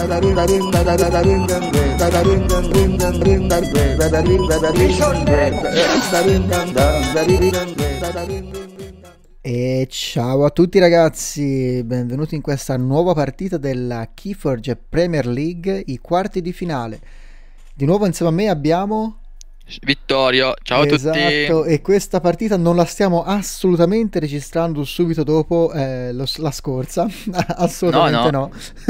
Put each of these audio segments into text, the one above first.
E ciao a tutti ragazzi, benvenuti in questa nuova partita della Keyforge Premier League, i quarti di finale. Di nuovo insieme a me abbiamo Vittorio, ciao a tutti. Esatto, e questa partita non la stiamo assolutamente registrando subito dopo la scorsa, assolutamente no.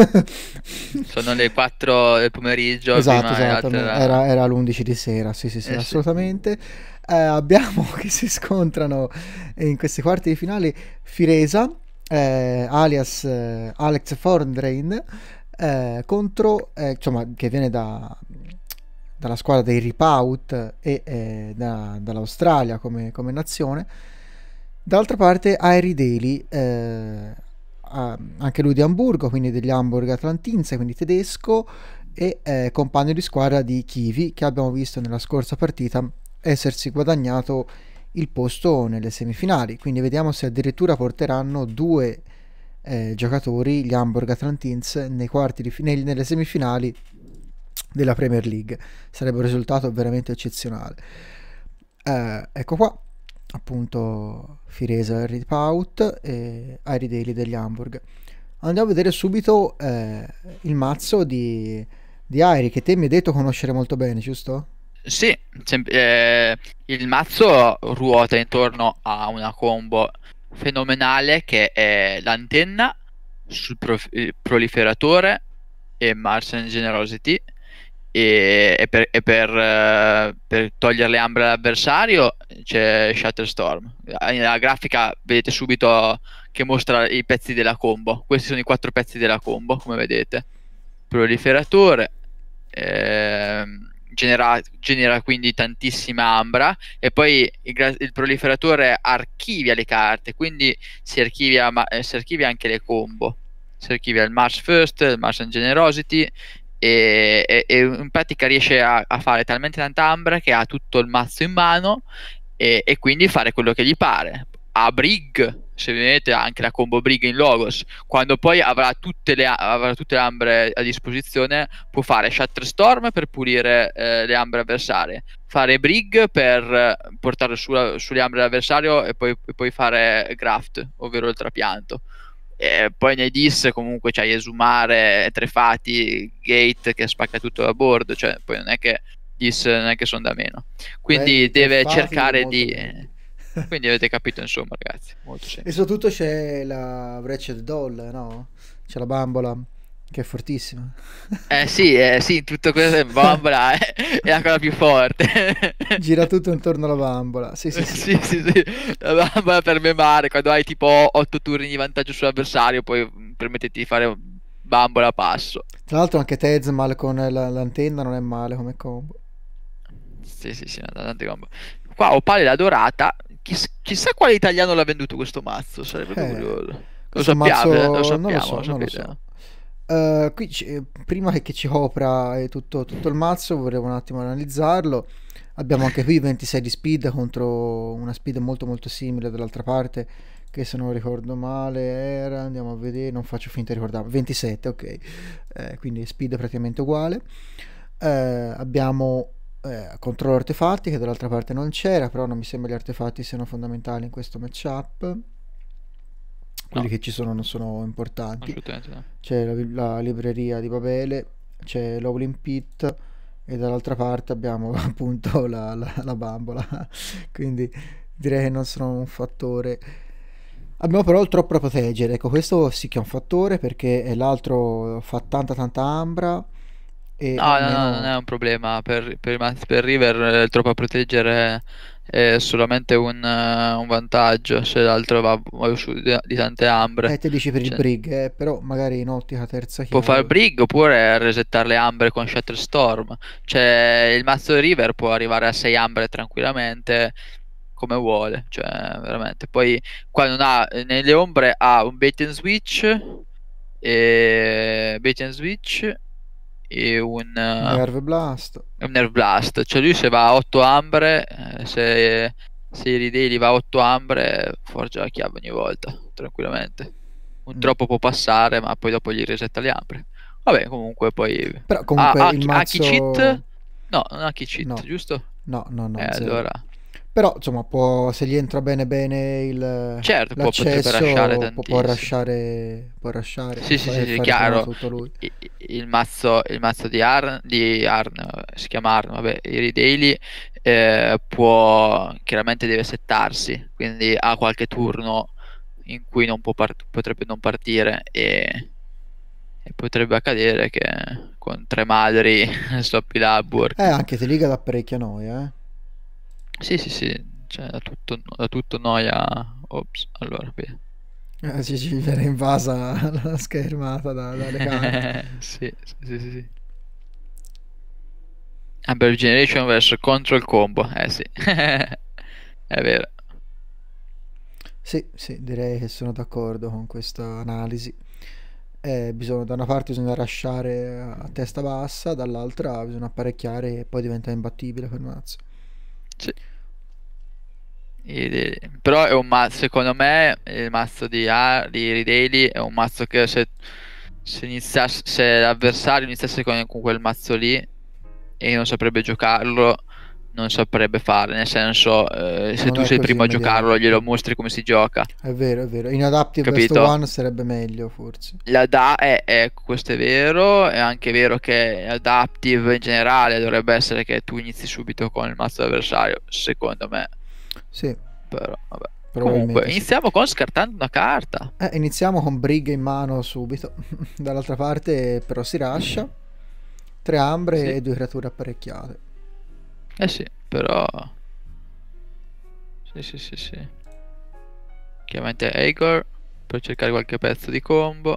Sono le 4 del pomeriggio. Esatto, prima esatto, era l'11 di sera, sì, assolutamente. Abbiamo che si scontrano in questi quarti di finale Firesa, alias Alex Forndrain, contro, insomma, che viene dalla squadra dei Ripout e dall'Australia come nazione. D'altra parte Airi Daly, anche lui di Amburgo, quindi degli Hamburg Atlantinse, quindi tedesco, e compagno di squadra di Kiwi, che abbiamo visto nella scorsa partita essersi guadagnato il posto nelle semifinali. Quindi vediamo se addirittura porteranno due giocatori, gli Hamburg Atlantins, nelle semifinali della Premier League. Sarebbe un risultato veramente eccezionale. Ecco qua appunto Firesa Ripout e Airi Daly degli Hamburg. Andiamo a vedere subito il mazzo di Airi, che te mi hai detto conoscere molto bene, giusto? Sì, il mazzo ruota intorno a una combo fenomenale che è l'antenna sul proliferatore e Martian Generosity, e per togliere le ambre all'avversario c'è Shatterstorm. Nella grafica vedete subito che mostra i pezzi della combo. Questi sono i 4 pezzi della combo, come vedete. Proliferatore genera quindi tantissima ambra, e poi il proliferatore archivia le carte, quindi si archivia anche le combo. Si archivia il March First, il Martian Generosity, e in pratica riesce a fare talmente tanta ambra che ha tutto il mazzo in mano, e quindi fare quello che gli pare. A Brig, se vedete, anche la combo Brig in Logos, quando poi avrà tutte le ambre a disposizione, può fare Shatterstorm per pulire le ambre avversarie, fare Brig per portare sulle ambre dell'avversario, e poi fare Graft, ovvero il trapianto. E poi nei dis comunque c'hai Esumare, Trefati, Gate che spacca tutto a bordo, cioè poi non è che dis non è che sono da meno, quindi deve cercare di quindi avete capito, insomma, ragazzi, molto semplice. E soprattutto c'è la Wretched Doll, no? C'è la bambola che è fortissima. Sì, tutto questo è bambola, è la cosa più forte. Gira tutto intorno alla bambola. Sì. Sì. La bambola per memare, quando hai tipo 8 turni di vantaggio sull'avversario, poi permettete di fare bambola a passo. Tra l'altro anche Tezmal con l'antenna non è male come combo. Sì, tante combo. Qua Opale la dorata. Chissà quale italiano l'ha venduto questo mazzo, sarebbe curioso. Lo sappiamo, non lo so. Qui prima che ci copra tutto il mazzo, volevo un attimo analizzarlo. Abbiamo anche qui 26 di speed contro una speed molto molto simile dall'altra parte, che se non ricordo male era, andiamo a vedere, non faccio finta di ricordare, 27, ok. Quindi speed praticamente uguale. Abbiamo controllo artefatti, che dall'altra parte non c'era, però non mi sembra gli artefatti siano fondamentali in questo matchup. Quelli che ci sono non sono importanti. No. C'è la libreria di Babele, c'è l'Owling Pit, e dall'altra parte abbiamo appunto la bambola. Quindi direi che non sono un fattore. Abbiamo però il troppo da proteggere, ecco, questo sì che è un fattore, perché l'altro fa tanta ambra. No, non è un problema per River. Il troppo a proteggere è solamente un vantaggio se l'altro va su di tante ambre. Te dici per il Brig, però magari in ottica terza Può chiave. fare Brig oppure resettare le ambre con Shatterstorm. Cioè il mazzo di River può arrivare a 6 ambre tranquillamente, come vuole, cioè veramente. Poi qua non ha, nelle ombre ha un bait and switch e un Nerve Blast. Cioè lui se va a 8 ambre, se i rideli va a 8 ambre, forgia la chiave ogni volta tranquillamente. Un troppo può passare, ma poi dopo gli resetta le ambre. Vabbè, comunque poi... Però comunque il Aki cheat? mazzo... No, non Aki cheat, No, giusto? no, no, no, zero. Allora... Però insomma, se gli entra bene bene Certo, potrebbe rushare l'accesso, può tantissimo. rushare Sì, sì, e sì, sì, fare prima chiaro. tutto lui. Il mazzo di Arn, si chiama Arn, vabbè, Iri Daily, chiaramente deve settarsi, quindi ha qualche turno in cui non potrebbe non partire e potrebbe accadere che con tre madri stoppi l'Upwork. Anche te Liga dà parecchia noia, Sì, sì, sì, cioè da tutto noia. Ops, allora, via. ci viene invasa la schermata dalle carte. Sì, sì, sì, sì, sì. Amber Generation vs Control Combo, eh sì, è vero. Sì, sì, direi che sono d'accordo con questa analisi. Da una parte bisogna lasciare a testa bassa, dall'altra bisogna apparecchiare e poi diventa imbattibile quel mazzo. Sì. Però è un mazzo, secondo me, il mazzo di Ridaily è un mazzo che se l'avversario iniziasse con quel mazzo lì e non saprebbe giocarlo, non saprebbe fare. Nel senso, se Non tu è sei il così primo a giocarlo, immediato. glielo mostri come si gioca. È vero, è vero. In Adaptive Best of Capito? One sarebbe meglio, forse. Questo è vero, è anche vero che Adaptive in generale dovrebbe essere che tu inizi subito con il mazzo avversario, secondo me. Sì, Però, vabbè. Comunque, probabilmente sì. iniziamo con scartando una carta. Iniziamo con Brig in mano subito. Dall'altra parte però si rascia. 3 ambre Sì, e 2 creature apparecchiate. eh sì, però... Sì, sì, sì, sì. Chiaramente Igor per cercare qualche pezzo di combo.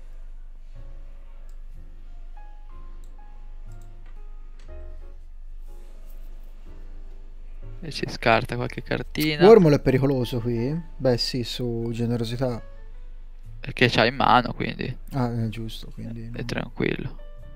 E si scarta qualche cartina. Wormhole è pericoloso qui? Beh sì, su generosità. Perché c'ha in mano, quindi Ah, è giusto, quindi è non... tranquillo.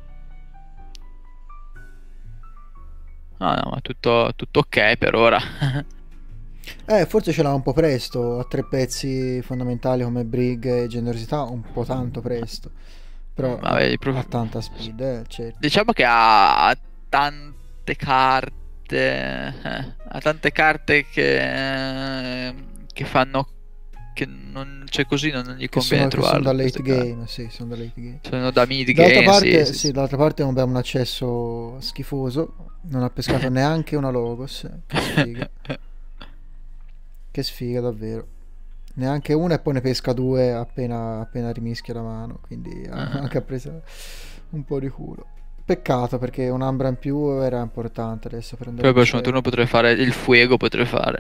No, no, ma tutto ok per ora. Forse ce l'ha un po' presto, a 3 pezzi fondamentali come Brig e generosità, un po' tanto presto. Però Vabbè, ha tanta speed, certo. diciamo che ha tante carte. Ha tante carte che fanno. Che non c'è così, non gli conviene Che sono da trovarlo late queste carte. game, sì, sono da late game. Sono da mid D'altra game, sì, parte, sì, sì, sì. d'altra parte abbiamo un accesso schifoso. Non ha pescato neanche una Logos. Che sfiga. Che sfiga, davvero. Neanche una e poi ne pesca 2 appena rimischia la mano. Quindi anche ha preso un po' di culo. Peccato perché un'ambra in più era importante adesso per andare Poi in il prossimo cielo. turno potrei fare il fuego, potrei fare.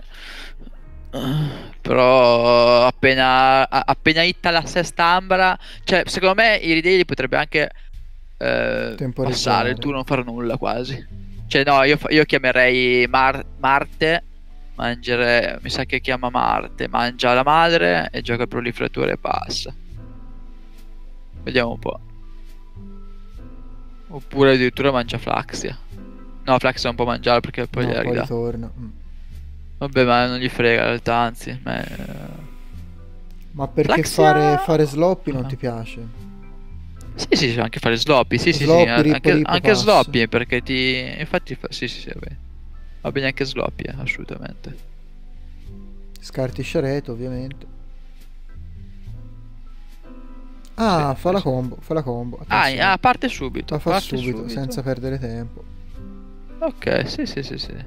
Però appena hitta la sesta ambra, cioè secondo me Iridaily potrebbe anche passare il Temporizzare. turno, non fare nulla quasi. Cioè no, io chiamerei Marte, mi sa che chiama Marte, mangia la madre e gioca il proliferatore e passa. Vediamo un po'. Oppure addirittura mangia Flaxia. No, Flaxia non può mangiare perché poi No, gliela poi ridà. ritorna. Vabbè, ma non gli frega in realtà, anzi. Ma perché Flaxia... fare sloppy non Ah. ti piace? Sì, sì, sì, anche fare sloppy. Sì, sì, sì, Sloppy, rippo, rippo, anche pass. sloppy perché ti... Infatti, sì, sì, sì, vabbè. Va bene anche sloppy, assolutamente. Scarti Sharet, ovviamente. Sì, Ah, fa sì, la sì. combo, fa la combo. Attenzione. Parte subito, La fa parte subito, subito. senza perdere tempo. Ok, sì, sì, sì, sì.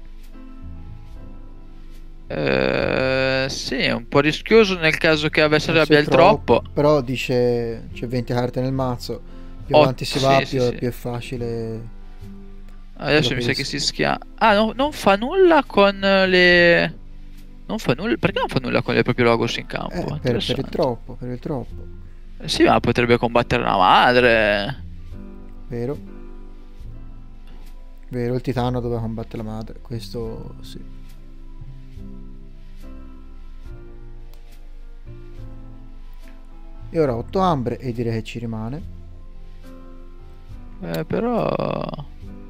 Sì, è un po' rischioso nel caso che avversario Forse abbia è il troppo. troppo. Però dice c'è 20 carte nel mazzo. Più Oh, avanti si va, sì, sì, sì. più è facile quello Adesso mi che sa che rischia. si schia. Ah, no, non fa nulla con le. Non fa nulla. Perché non fa nulla con le proprie logos in campo? Per il Interessante. troppo, per il troppo. Sì, ma potrebbe combattere la madre. Vero? Vero, il titano dove combatte la madre. Questo sì. E ora 8 ambre e direi che ci rimane. Però.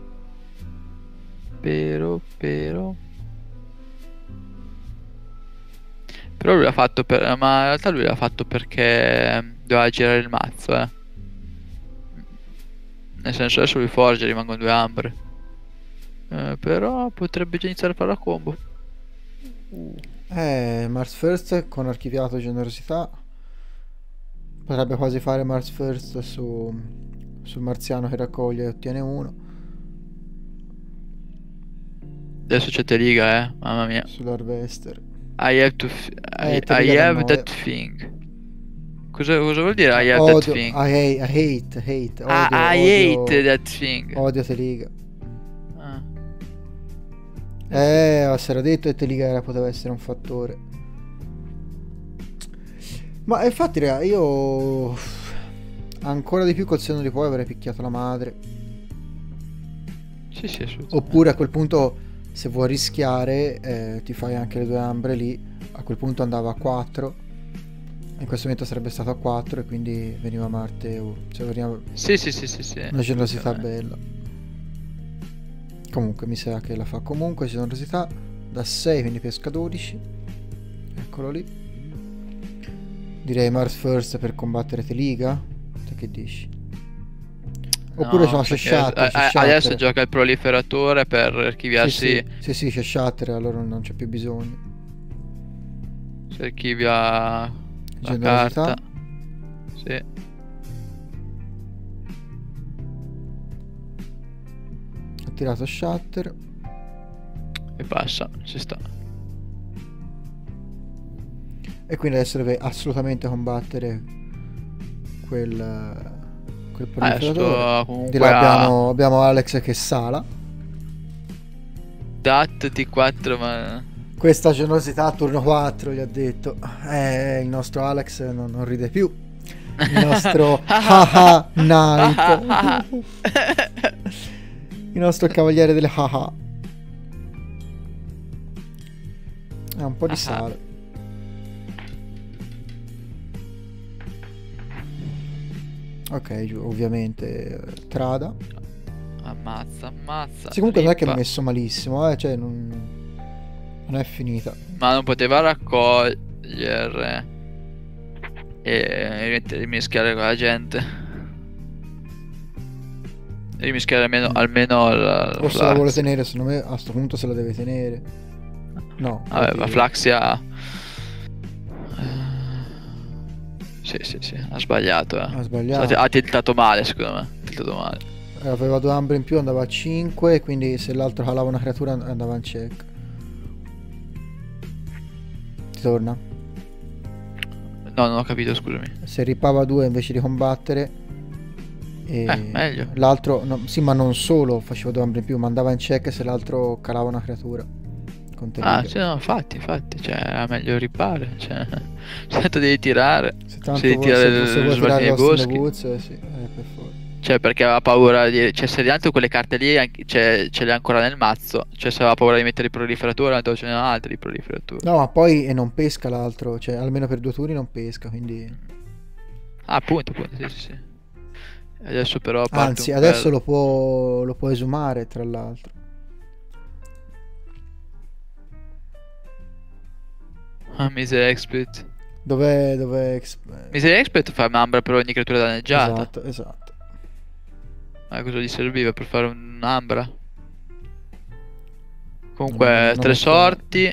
Però. Però lui l'ha fatto per. Ma in realtà lui l'ha fatto perché doveva girare il mazzo, eh. Nel senso adesso lui forge, rimangono 2 ambre. Però potrebbe già iniziare a fare la combo. Mars First con archiviato generosità. Potrebbe quasi fare Mars First sul marziano che raccoglie e ottiene 1. Adesso c'è Teliga, mamma mia. Sull'Harvester. I have to I Teliga have d'annoia. that thing. Cosa vuol dire I have that Odio, thing? I hate, I hate that thing. odio Teliga. Ah. Si era detto che Teliga poteva essere un fattore. Ma infatti, raga, io ancora di più col senno di poi avrei picchiato la madre. Sì, assolutamente. Oppure a quel punto, se vuoi rischiare, ti fai anche le 2 ambre lì. A quel punto andava a 4. In questo momento sarebbe stato a 4 e quindi veniva Marte. Cioè veniva Sì. una generosità bella. Comunque mi sa che la fa comunque generosità da 6, quindi pesca 12. Eccolo lì. Direi Mars First per combattere Teliga. Te che dici? Oppure No, c'è perché Shatter. adesso gioca il proliferatore per archiviarsi. Sì, c'è Shatter, allora non c'è più bisogno. Si archivia la Generosità. carta. Sì. Ha tirato Shatter. E passa, ci sta. E quindi adesso deve assolutamente combattere quel proliferatore. Comunque Di là abbiamo Alex che sala. Dat T4, ma Questa generosità a turno 4 gli ha detto. Il nostro Alex non ride più. Il nostro haha knight. Il nostro cavaliere delle haha. Ha un po' di sale. Ok, ovviamente Trada. Ammazza. Sì, comunque non è che flippa. è messo malissimo, cioè non è finita. Ma non poteva raccogliere e rimischiare con la gente. Rimischiare almeno O se la vuole tenere, secondo me a sto punto se la deve tenere. No. Vabbè, ma Flaxia. Sì, ha sbagliato. Ha sbagliato. Ha tiltato male, secondo me. Ha tiltato male. Aveva 2 ambre in più, andava a 5, quindi se l'altro calava una creatura andava in check. Ti torna? No, non ho capito, scusami. Se ripava 2 invece di combattere. Meglio. L'altro, no, sì, ma non solo faceva 2 ambre in più, ma andava in check se l'altro calava una creatura. Cioè, no, infatti, cioè, è meglio ripare. Cioè, tanto devi tirare. Se tanto se vuoi tirare tirare nei Lost in the boschi. Woods, sì, per forza. Cioè, perché aveva paura di. Cioè, se tanto quelle carte lì ce le ha ancora nel mazzo. Cioè, se aveva paura di mettere i proliferatori, tanto ce ne ha altri proliferatori. No, ma poi non pesca l'altro, cioè almeno per 2 turni non pesca, quindi. Appunto, sì. Adesso però Anzi, adesso lo può esumare, tra l'altro. Misery Expert. Dov'è Misery Expert fa un'ambra per ogni creatura danneggiata. Esatto. Ma cosa gli serviva per fare un'ambra? Comunque, non 3 è sorti.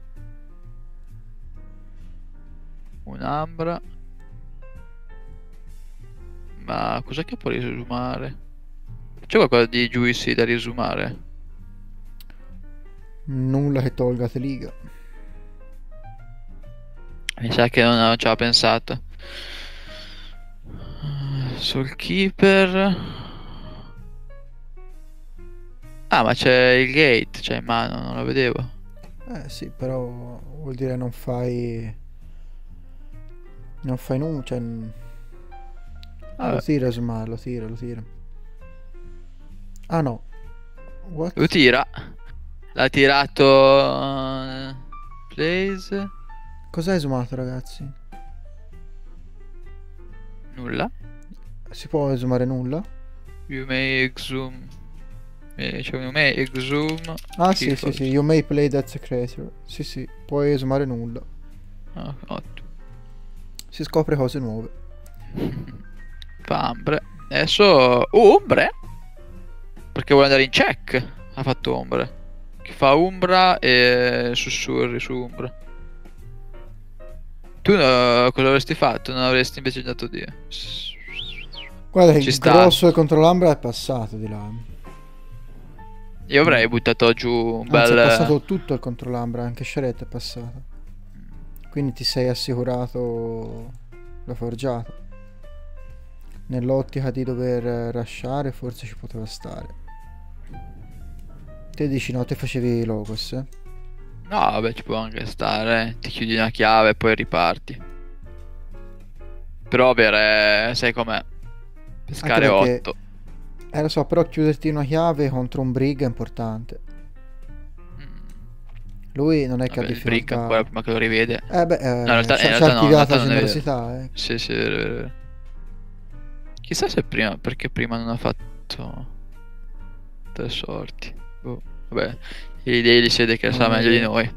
Un'ambra. Ma cos'è che può risumare? C'è qualcosa di juicy da risumare? Nulla che tolga Teliga. Mi sa che non ci aveva pensato. Soul Keeper. Ah, ma c'è il gate, c'è in mano, non lo vedevo. Sì, però vuol dire non fai nulla, cioè. Lo tira esumare, lo tira. Ah no. What? Lo tira. L'ha tirato. Place. Cos'ha esumato, ragazzi? Nulla. Si può esumare nulla? You may exhume. Cioè, you may exhume. Ah sì, you may play that creature. Sì, puoi esumare nulla. Ottimo. Si scopre cose nuove. Fa ambre. Adesso. Ombre. perché vuole andare in check. Ha fatto ombre. Che fa Umbra e sussurri su Umbra. Tu cosa avresti fatto? Non avresti invece dato Dio. Guarda, Ci il sta. grosso contro l'Ambra è passato di là. Io avrei buttato giù un Anzi, è bel... passato tutto il contro l'Ambra, anche Charette è passato. Quindi ti sei assicurato la forgiata. Nell'ottica di dover rushare forse ci poteva stare. Te dici no, te facevi Logos. No, vabbè, ci può anche stare. Ti chiudi una chiave e poi riparti. Però avere... sai com'è? Pescare Anche perché 8. lo so, però chiuderti una chiave contro un Brig è importante. Lui non è che ha Vabbè, il brick ancora difficoltà. prima che lo rivede. Beh, No, in c'ha realtà no, in attivata realtà non è vero. generosità, Sì, sì, è vero, è vero. Chissà se prima, perché prima non ha fatto 3 sorti. Boh, vabbè, i daily si vede che Non sa è meglio di idea. noi.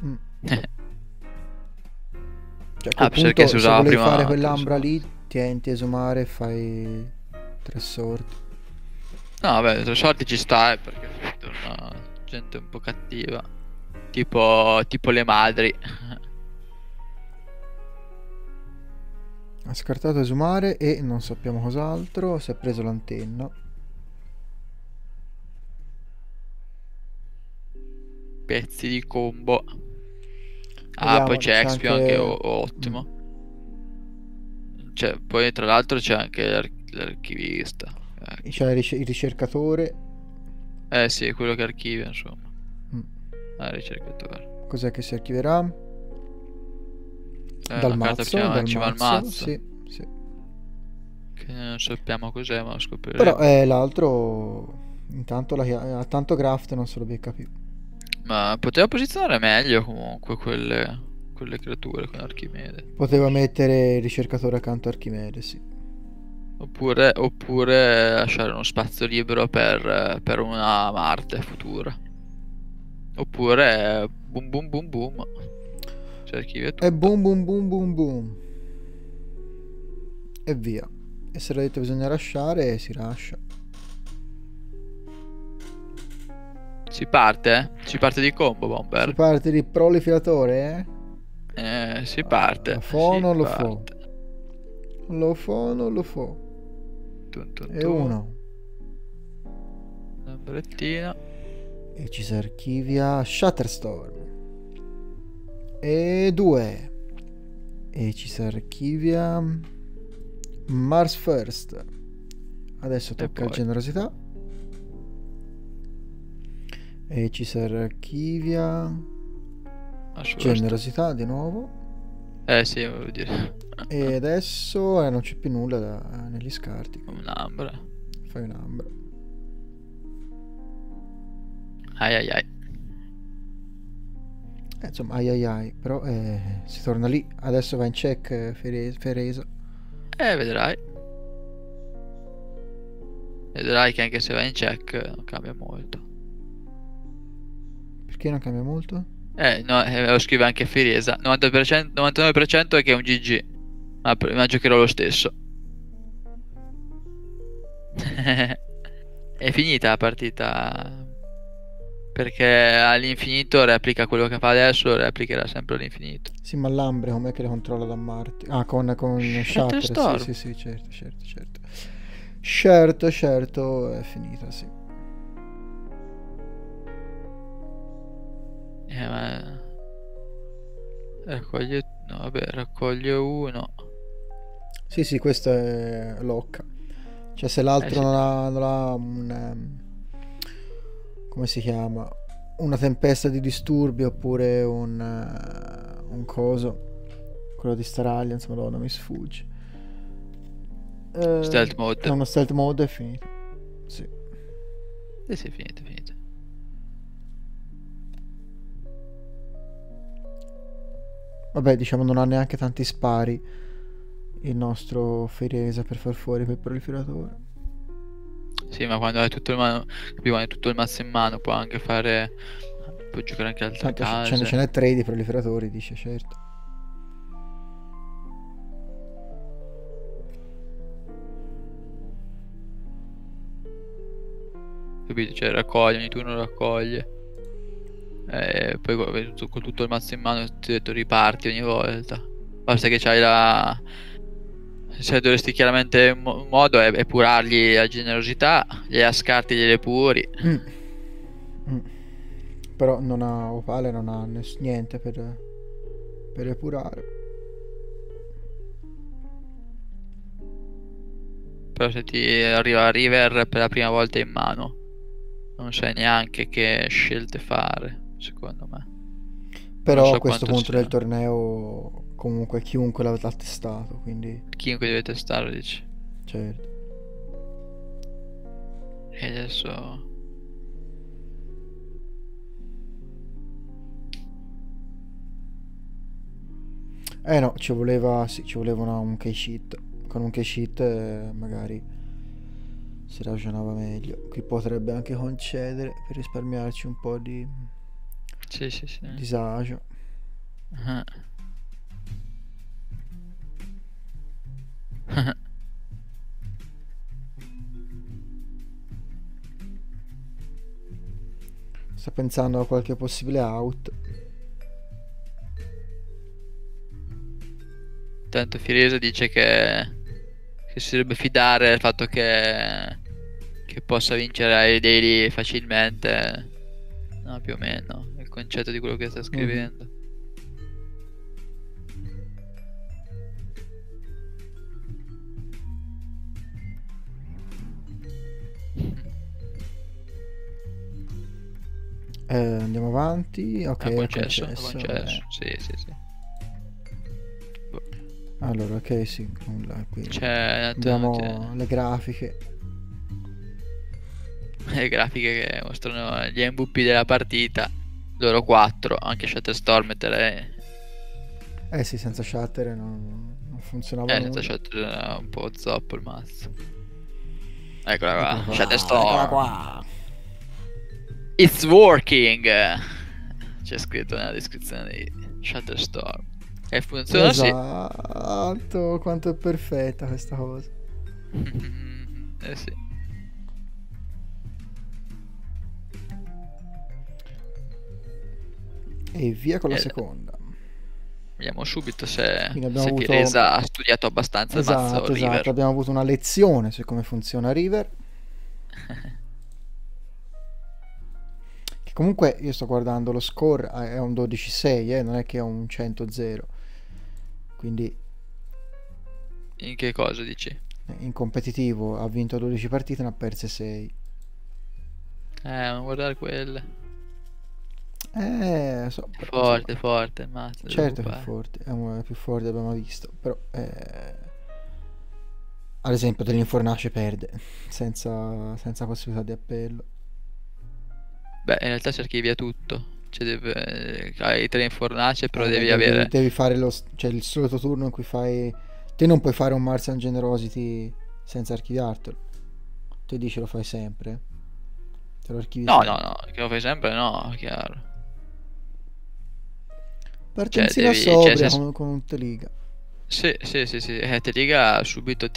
Cioè, a quel Perché si punto, se usava volevi prima fare 3 quell'ambra sorti. lì, tienti a esumare e fai 3 sorti. No, vabbè, 3 sorti ci sta, perché torna gente un po' cattiva. Tipo le madri. Ha scartato esumare e non sappiamo cos'altro. Si è preso l'antenna. Pezzi di combo. Ah, poi Vediamo, c'è c'è Expio anche anche... ottimo. Cioè, poi tra l'altro c'è anche l'archivista. c'è il ricercatore. Sì, quello che archivia, insomma. Mm. Ah, ricercatore. Cos'è che si archiverà? Dal Una carta mazzo, prima dal ci va al mazzo, mazzo. sì, sì. Che non sappiamo cos'è, ma lo Però scopriremo. l'altro... Intanto ha tanto graft, non se lo becca più. Ma poteva posizionare meglio comunque quelle creature con Archimede. Poteva mettere il ricercatore accanto a Archimede, sì. Oppure lasciare uno spazio libero per una Marte futura. Oppure boom boom boom boom. Si archivia E tutto. boom boom boom boom boom. E via. E se l'ha detto bisogna lasciare, si lascia. Si parte, eh? Si parte di combo, Si Bomber. parte di proliferatore, Si parte. Lo fa o Si non lo fa? parte. Lo fa o non lo fa? Tun tun E tun. uno. Una brettina. E ci si archivia Shatterstorm. E due. E ci si archivia Mars First. Adesso tocca poi generosità. E ci si archivia generosità di nuovo. Sì, volevo dire. E adesso non c'è più nulla negli scarti. Un'ambra. Fai un'ambra. Ai ai ai. Insomma, ai ai ai. Però si torna lì. Adesso va in check Feresa. Vedrai. Vedrai che anche se va in check non cambia molto. Perché non cambia molto? No, lo scrive anche Firesa. 90%, 99% è che è un GG. Ma giocherò lo stesso. È finita la partita. Perché all'infinito replica quello che fa adesso, replicherà sempre all'infinito. Sì, ma l'Ambre com'è che le controlla da Marte? Ah, con Shatter. Sì, Shatterstorm. sì, sì, certo, certo, certo. Certo, certo, è finita, sì. Ma... raccoglie... no, vabbè, raccoglie uno. Sì, sì, questo è Locca. Cioè, se l'altro Sì. non ha come si chiama? Una tempesta di disturbi oppure un coso. Quello di Star Alliance, madonna, mi sfugge. Stealth mode. È uno stealth mode, è finito. Sì. Sì, è finito, è finito. Vabbè, diciamo non ha neanche tanti spari il nostro Feresa per far fuori quel proliferatore. Sì, ma quando hai tutto quando hai tutto il mazzo in mano può anche fare... può giocare anche altre Tanto case. ce n'è 3 di proliferatori, dice, certo. capito? Cioè raccoglie, ogni turno raccoglie. E poi con tutto il mazzo in mano ti ho detto riparti ogni volta. Basta che c'hai la... Cioè dovresti chiaramente un modo è epurargli la generosità, gliela scarti, gliele puri. Mm. Però non ha Opale, non ha niente per epurare. Però se ti arriva River per la prima volta in mano, non sai neanche che scelte fare, secondo me. Non Però a so questo quanto punto sia. del torneo comunque chiunque l'ha testato, quindi Chiunque deve testare, dici. certo. E adesso... No, ci voleva, sì, ci voleva un key sheet. Con un key sheet magari si ragionava meglio. Qui potrebbe anche concedere per risparmiarci un po' di Sì, sì, sì. disagio. Sta pensando a qualche possibile out. Tanto Firenze dice che si dovrebbe fidare del fatto che possa vincere ai daily facilmente. No, più o meno, è il concetto di quello che sta scrivendo. Andiamo avanti. Ok, Ha è concesso? Ha concesso. concesso? Sì, sì, sì. Allora, ok, sì. Qui. C'è Abbiamo le grafiche. le grafiche che mostrano gli MVP della partita. Loro 4, anche Shatterstorm e Terrain. Sì, senza shatter non funzionava Senza nulla. Shatter era un po' zoppo il mazzo. Eccola qua, Eccola qua, Shatterstorm. eccola qua. It's working! C'è scritto nella descrizione di Shatterstorm. E funziona sì. Esatto, quanto è perfetta questa cosa. Sì. E via con la seconda. Vediamo subito se Quindi abbiamo avuto... Firesa ha studiato abbastanza il mazzo River. Esatto, abbiamo avuto una lezione su come funziona River. Che comunque io sto guardando lo score, è un 12-6, non è che è un 100-0. Quindi In che cosa dici? in competitivo ha vinto 12 partite, ne ha perse 6. Non guardare quelle. So, però, Forte, insomma, forte il mazzo. certo che è forte, è uno dei più forti che abbiamo visto, però ad esempio dell'Infornace perde senza possibilità di appello. Beh, in realtà si archivia tutto. Cioè hai 3 in fornace, però devi avere... Devi fare cioè il solito turno in cui fai... Te non puoi fare un Martian Generosity senza archiviartelo. Te dici lo fai sempre. Te lo archivi No, sempre. no, che lo fai sempre, no, chiaro. Partenzina Devi... sobria con un Teliga. Sì, sì, sì, sì. Teliga subito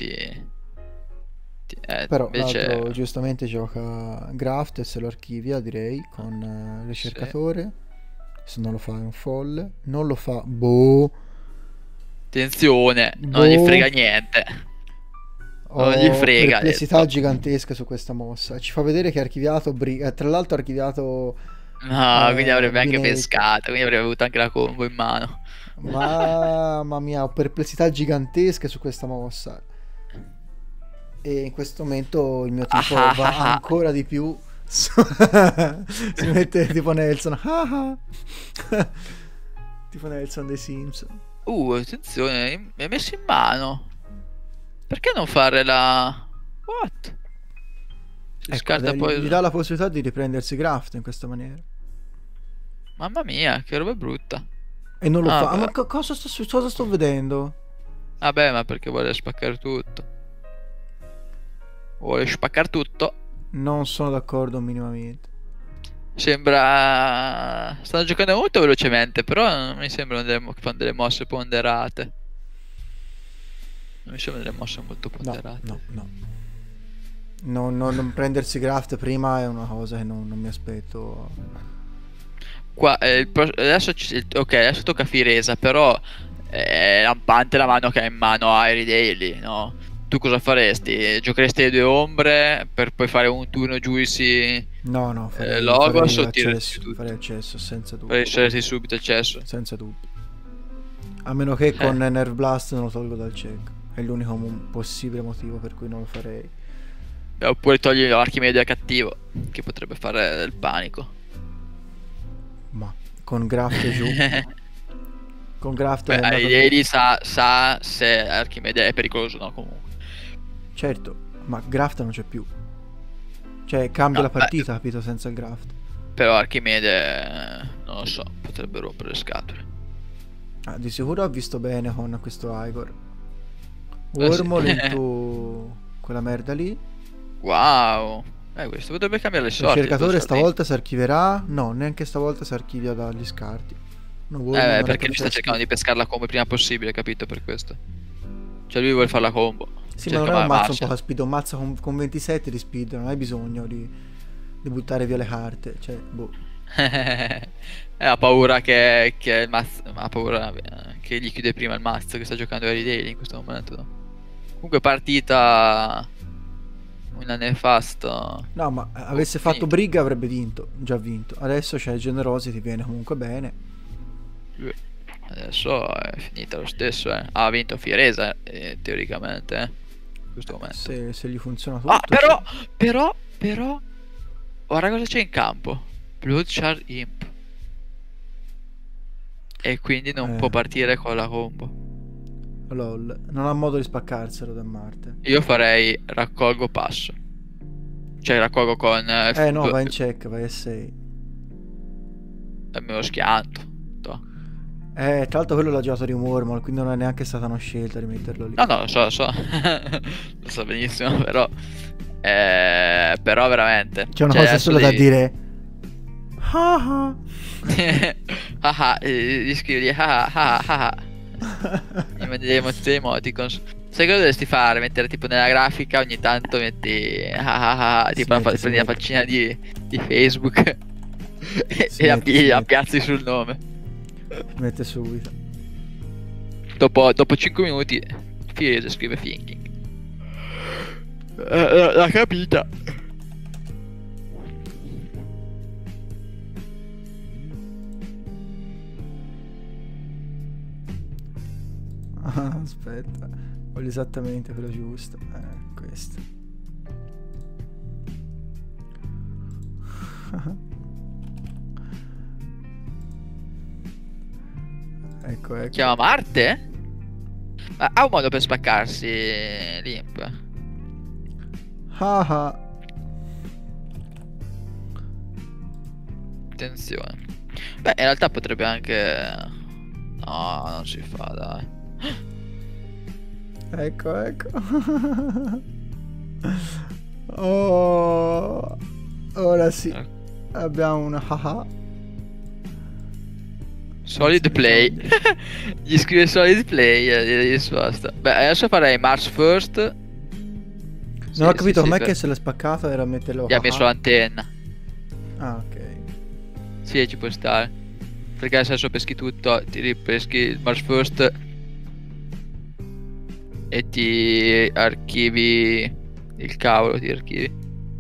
Però invece... l'altro giustamente gioca Graft e se lo archivia, direi, con ricercatore. Se non lo fa è un folle. Non lo fa, boh. Attenzione, non gli frega niente. Non gli Ho frega, perplessità detto. gigantesche su questa mossa. Ci fa vedere che ha archiviato tra l'altro ha archiviato No, quindi avrebbe anche Binate. pescato, quindi avrebbe avuto anche la combo in mano. Mamma mia, ho perplessità gigantesche su questa mossa. E in questo momento il mio tipo va ancora di più. Si mette tipo Nelson. Tipo Nelson dei Simpson. Attenzione, mi hai messo in mano. Perché non fare la... What? Si scarta poi... Gli dà la possibilità di riprendersi Graft in questa maniera. Mamma mia, che roba brutta. E non lo fa. Ma cosa sto vedendo? Vabbè, ma perché vuole spaccare tutto. Vuole spaccare tutto. Non sono d'accordo minimamente. Sembra... Stanno giocando molto velocemente, però non mi sembrano che fanno delle mosse ponderate. Non mi sembrano delle mosse molto ponderate. No. Non prendersi Graft prima è una cosa che non mi aspetto. Qua, adesso, ok, adesso tocca a Firesa, però è lampante la mano che ha in mano Airi Daily, no? Tu cosa faresti? Giocheresti le due ombre per poi fare un turno Juicy No, Logos o farei tirarsi accesso, tutto? farei accesso senza dubbio. Faresti subito accesso? Senza dubbio. A meno che con Nerve Blast non lo tolgo dal check. È l'unico possibile motivo per cui non lo farei. Oppure togli Archimede cattivo, che potrebbe fare del panico. Ma con Graft giù. Con Graft è andato Ieri sa se Archimede è pericoloso o no comunque. Certo, ma Graft non c'è più. Cioè cambia No, la partita, capito, senza il Graft. Però Archimede, non lo so, potrebbe rompere le scatole. Di sicuro ho visto bene con questo Igor. Wormhole into quella merda lì. Wow. Questo potrebbe cambiare le Il sorti. cercatore stavolta si archiverà. No, neanche stavolta si archivia dagli scarti. No, Wormhole non perché è lui sta cercando di pescarla come prima possibile, capito? Per questo. Cioè lui vuole fare la combo. Sì, Cerca ma non è un mazzo un marcia. po' a speed, è un mazzo con 27 di speed, non hai bisogno di buttare via le carte, cioè, boh. Ha paura che il mazzo, ha paura che gli chiude prima il mazzo che sta giocando Harry Daly in questo momento, no? Comunque partita una nefasta. No, ma avesse fatto Brig avrebbe vinto, già vinto. Adesso c'è Generosity, viene comunque bene. Adesso è finita lo stesso, eh. Ha vinto Fieresa, teoricamente, in questo momento. Se gli funziona tutto. Però ora cosa c'è in campo? Bloodshard Imp. E quindi non può partire con la combo. Lol, non ha modo di spaccarselo da Marte. Io farei raccolgo passo. Cioè raccolgo con no, vai in check, vai a 6. E me lo schianto. Tra l'altro quello l'ha giocato di Wormhole, quindi non è neanche stata una scelta di metterlo lì. No, lo so. Lo so benissimo, però veramente c'è una cosa solo da dire. Gli scrivi mi mandi delle emoticons. Sai cosa dovresti fare? Mettere tipo nella grafica ogni tanto metti tipo prendi la faccina di Facebook e la piazzi sul nome. Mette subito. Dopo 5 minuti Fiese scrive thinking. L'ha capita. Aspetta, voglio esattamente quello giusto. Questo. Ecco. Chiama Marte? Ma ha un modo per spaccarsi l'imp. Attenzione. Beh, in realtà potrebbe anche... No, non si fa, dai. Ecco. Oh, ora sì. Abbiamo una Solid play. Gli scrive solid play di risposta. Beh, adesso farei Mars first. Non ho capito com'è che se l'è spaccato era metterlo. Gli ha messo l'antenna. Ah, ok. Sì, ci può stare. Perché adesso peschi tutto, ti ripeschi il Mars first e ti archivi il cavolo, ti archivi.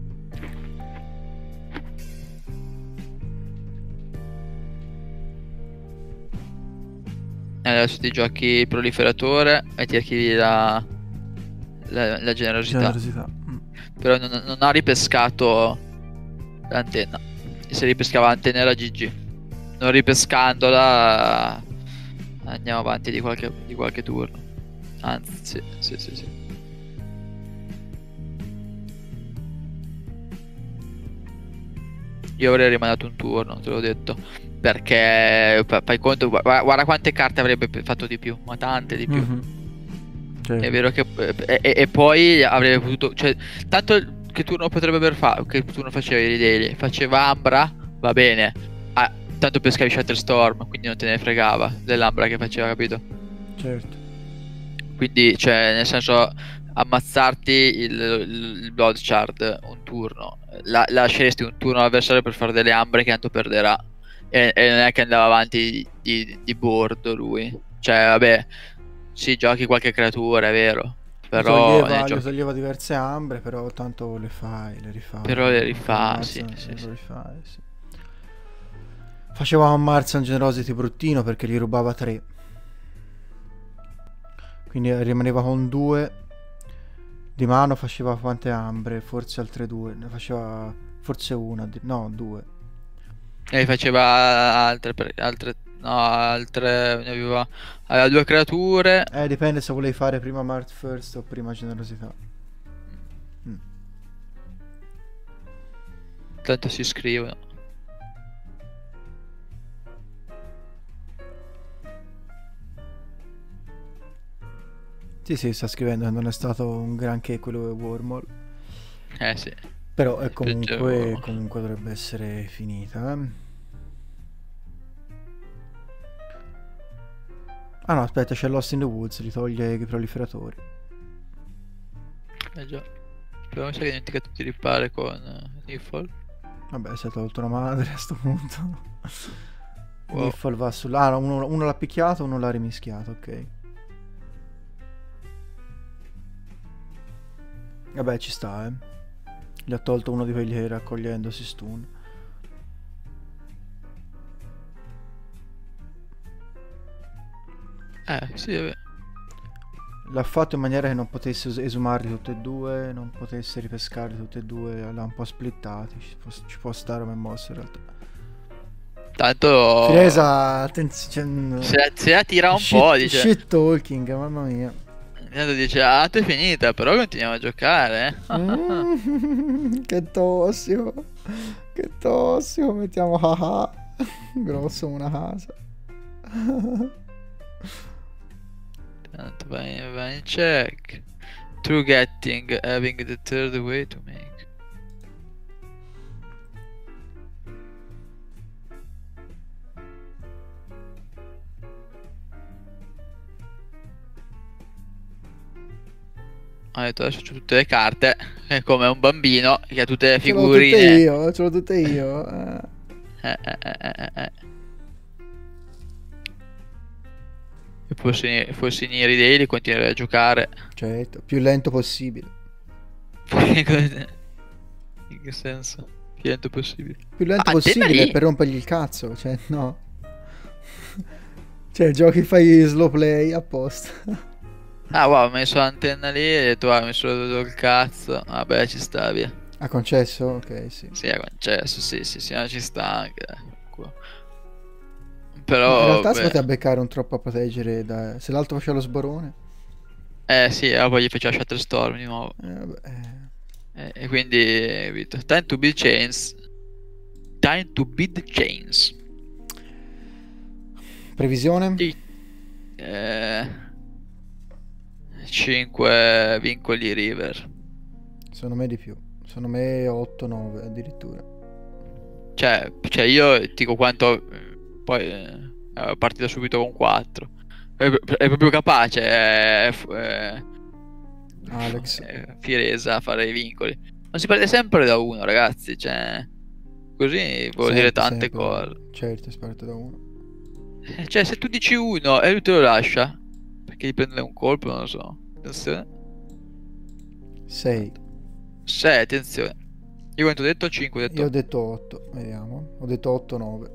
Adesso ti giochi il proliferatore e ti archivi la generosità. Però non ha ripescato l'antenna. E se ripescava l'antenna era GG. Non ripescandola andiamo avanti di qualche turno. Anzi, sì. Io avrei rimandato un turno, te l'ho detto. Perché fai conto, guarda quante carte avrebbe fatto di più, ma tante di più. È vero che e poi avrebbe potuto, cioè, tanto che turno potrebbe aver fatto, che turno faceva i Daily? Faceva Ambra, va bene. Tanto pescavi Shatterstorm, quindi non te ne fregava dell'Ambra che faceva, capito? Certo. Quindi, cioè, nel senso, ammazzarti il Blood Shard un turno. Lasceresti un turno all'avversario per fare delle ambre che tanto perderà. E non è che andava avanti di bordo lui. Cioè, vabbè, sì, giochi qualche creatura, è vero. Però Gli toglieva diverse ambre, però tanto le fai, le rifai. però le Con rifà, sì, Martian sì, le sì. rifai, sì. Faceva un Martian Generosity bruttino perché gli rubava 3. Quindi rimaneva con 2 di mano, faceva quante ambre? Forse altre 2. Ne faceva forse una, no, 2. E faceva altre, aveva 2 creature. Dipende se volevi fare prima Mart First o prima Generosità. Mm. Tanto si scrivono. Sì, sta scrivendo che non è stato un granché quello di Wormhole. Sì. Però è comunque Leggevo. dovrebbe essere finita. Ah no, aspetta, c'è Lost in the Woods, li toglie i proliferatori. Già. Però mi sa che hai dimenticato di ripare con Nifol. Vabbè, si è tolto una madre a sto punto. Wow. Niffle va sulla... Ah, no, uno l'ha picchiato, uno l'ha rimischiato, ok. Vabbè, ci sta, eh. Gli ha tolto uno di quelli che raccogliendosi stun. Sì, vabbè. L'ha fatto in maniera che non potesse esumarli tutti e due, non potesse ripescarli tutti e due, l'ha un po' splittati. Ci può stare come mossa in realtà. Tanto Firesa, attenzione. se la tira un po', dice. Shit talking, mamma mia. Tanto dice, è finita, però continuiamo a giocare, Che tossico. Che tossico, mettiamo haha. Grosso una casa. Tanto vai in check. True getting, having the third way to make. Ho detto adesso c'ho tutte le carte. È come un bambino che ha tutte le figurine. Ce l'ho tutte io. E fossi in Iri Daily continuerei a giocare. Certo, più lento possibile. In che senso? Più lento possibile. Più lento Antenna possibile lì. per rompergli il cazzo, cioè no. Cioè giochi, fai slow play apposta. Ah wow, ho messo l'antenna lì e ho detto mi è solo dato il cazzo. Vabbè, ci sta via. Ha concesso? Ok, sì. Sì, è concesso, sì, no, ci sta anche. In Però, realtà si poteva beccare un troppo a proteggere se l'altro faceva lo sborone. sì, e poi gli faceva Shatterstorm di nuovo. Vabbè. E quindi, capito? Time to build chains. Time to build chains. Previsione? 5 vincoli River. Secondo me di più. Secondo me 8-9 addirittura. Cioè io dico quanto. Poi è partito subito con 4. È proprio capace. Alex. Firesa a fare i vincoli. Non si parte sempre da 1, ragazzi. Cioè, così vuol dire tante cose. Certo, si parte da 1. Cioè, se tu dici 1 e lui te lo lascia, perché gli prende un colpo, non lo so. Attenzione. 6. 6, attenzione. Io quanto ho detto? 5 ho detto. Io ho detto 8, vediamo. Ho detto 8-9.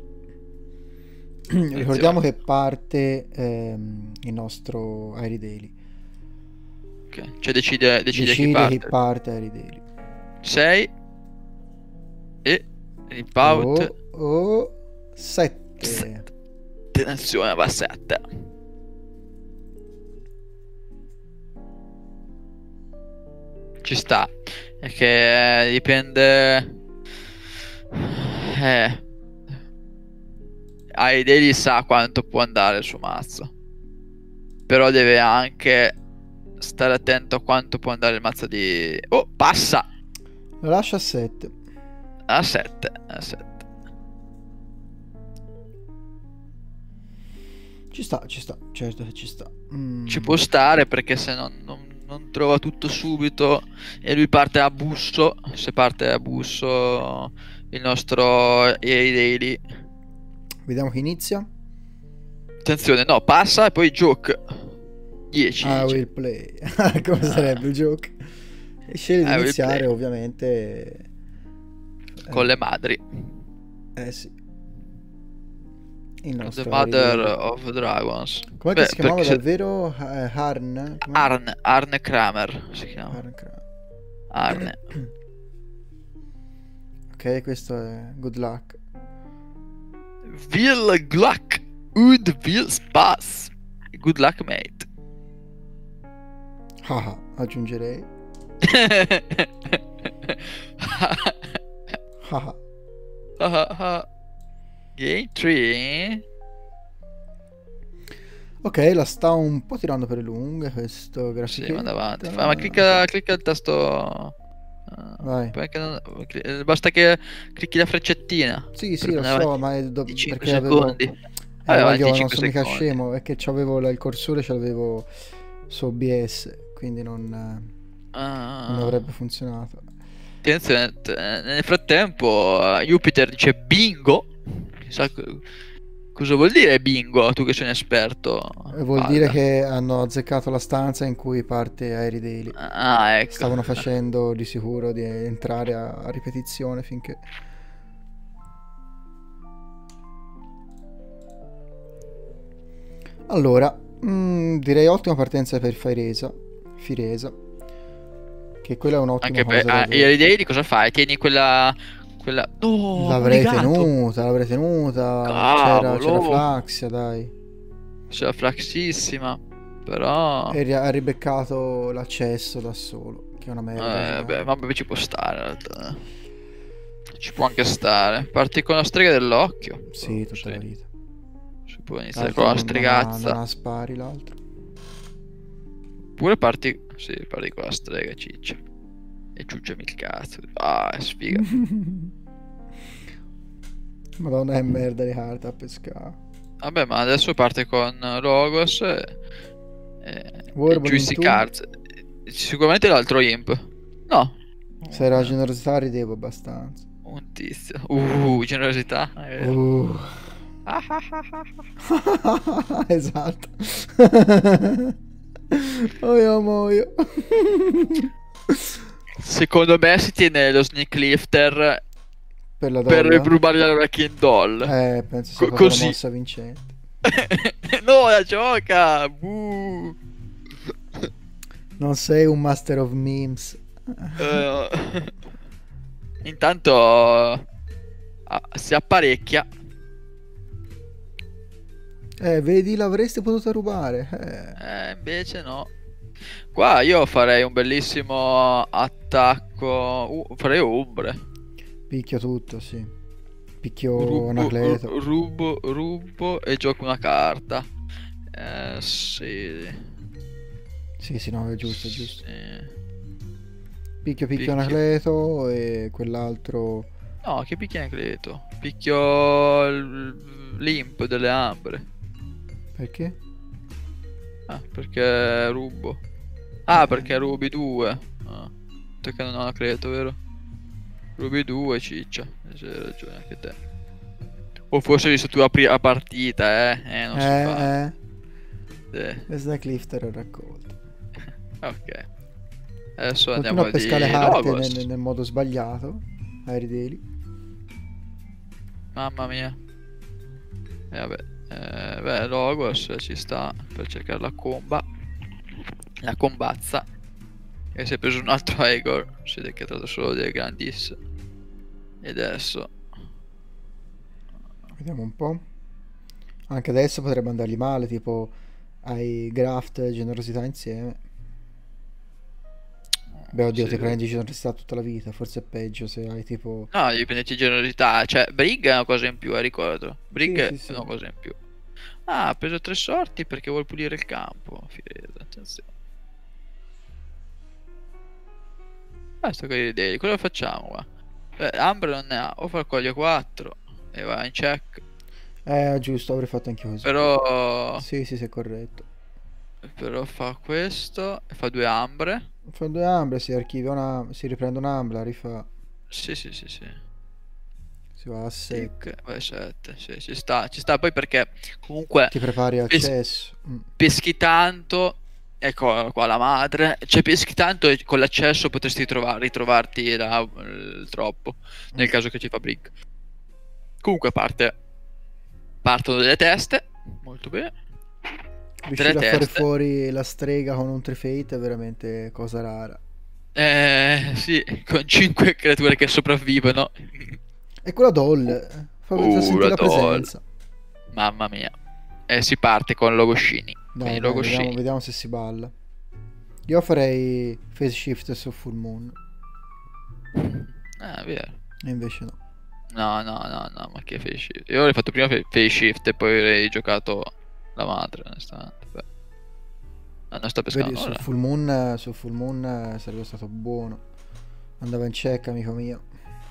Ricordiamo che parte il nostro Airy Daily. Ok, cioè decide chi parte. Airy Daily. 6 e rip out. 7. Attenzione, va 7. Ci sta. Perché dipende. Daily sa quanto può andare il suo mazzo. Però deve anche stare attento a quanto può andare il mazzo di. Oh, passa! Lo lascia a 7. A 7. Ci sta, certo che ci sta. Ci può stare perché se non non trova tutto subito e lui parte a busso. Se parte a busso il nostro EA Daily. Vediamo chi inizia. Attenzione, no, passa e poi gioca. 10. I will play. Come sarebbe il gioco? E sceglie di I will iniziare play. ovviamente Con le madri. sì. Il The nostro Mother Harry. of Dragons. Com'è che si chiamava davvero? Harn? Arne Kramer si chiama. Arne. Ok, questo è Good Luck. Viel Glück und viel Spaß. Good luck, mate. Aggiungerei. Game 3. Ok, la sta un po' tirando per le lunghe questo grafichetto. Sì, manda avanti. Ma clicca il tasto. Vai. Basta che clicchi la freccettina. Sì, lo so, ma è di 5 perché avevo... secondi. Avanti, non 5 sono mica secondi. scemo, è che c'avevo il cursore, c'avevo su OBS, quindi non avrebbe funzionato. Attenzione, nel frattempo Jupiter dice bingo. Chissà cosa vuol dire bingo, tu che sei un esperto. Vuol dire che hanno azzeccato la stanza in cui parte Harry Daily. Ecco. Stavano facendo di sicuro di entrare a ripetizione finché... Allora, direi ottima partenza per Firesa, che quella è un'ottima cosa da avere. E Harry Daily cosa fai? Tieni quella... No, l'avrei tenuta. C'era Flaxia, dai. C'era Flaxissima, però... E ha ribeccato l'accesso da solo, che è una merda. Vabbè, ci può stare in realtà. Ci può anche stare. Parti con la strega dell'occhio. Sì, tutta la vita. Si può iniziare con la stregazza. Non spari l'altro. Oppure parti... Sì, parti con la strega, ciccia. E ciucciami il cazzo. È sfiga. Madonna, è merda di carta a pescare. Vabbè, ma adesso parte con Logos e Juicy Cards. Sicuramente l'altro imp. No. Se era generosità ridevo abbastanza. Un tizio. Generosità. Esatto. Muoio. Secondo me si tiene lo sneak lifter per rubare la Wrecking Doll. Penso sia così. Una mossa vincente. No, la gioca. Non sei un master of memes. Intanto si apparecchia. Vedi, l'avresti potuta rubare. Invece no. Qua io farei un bellissimo attacco. Farei ombre. Picchio tutto, sì. Picchio Anacleto. Rubo e gioco una carta. Sì. Sì, no, è giusto. Sì. Picchio Anacleto e quell'altro... No, che picchio Anacleto? Picchio l'imp delle ambre. Perché? Perché rubo. Perché rubi 2. Perché non ho Anacleto, vero? Rubi 2, ciccia. C'hai ragione anche te. O forse visto tu apri la partita, non si fa. Le snack lifter ho raccolto. Ok. Adesso continua andiamo a pescare le carte nel modo sbagliato. Harry Daily. Mamma mia. Vabbè. Logos ci sta per cercare la comba. La combazza. E si è preso un altro Igor. Si è trattato solo delle grandis. E adesso vediamo un po'. Anche adesso potrebbe andargli male. Tipo hai graft e generosità insieme. Beh, oddio, ti prendi generosità tutta la vita. Forse è peggio se hai tipo... No, devi prenderti generosità. Cioè, Brig è una cosa in più, ricordo. Brig è una cosa in più. Ha preso 3 sorti perché vuole pulire il campo. Attenzione. Sto con le idee. Cosa facciamo qua? Ambre non ne ha. O fa il coglio 4 e va in check. Giusto, avrei fatto anche così. Però... Sì, è corretto. Però fa questo e fa 2 ambre. Fa 2 ambre, si archivia si riprende un'ambra, rifà, Sì, sì, sì, sì. si va a 7. Tic, vai 7. Sì, ci sta poi perché comunque Ti prepari al pes- cesso. peschi tanto. Ecco qua la madre. Cioè, peschi tanto e con l'accesso potresti ritrovarti il troppo. Nel caso che ci fa brick. Comunque partono delle teste. Molto bene. Delle Riuscire a fare teste. fuori la strega con un 3 fate è veramente cosa rara. Sì, con 5 creature che sopravvivono. E quella doll, fa sentire La la doll. presenza. Mamma mia. E si parte con Logoscini. Quindi Dai, dai, vediamo, Logoscini. vediamo se si balla. Io farei phase shift su full moon, Ah, vero. e invece no. No, no, no, no, ma che face shift? Io avrei fatto prima face shift e poi avrei giocato la madre, onestamente. Beh. Ah, non sto Vedi, pescando ora. sul full moon sarebbe stato buono. Andava in check, amico mio.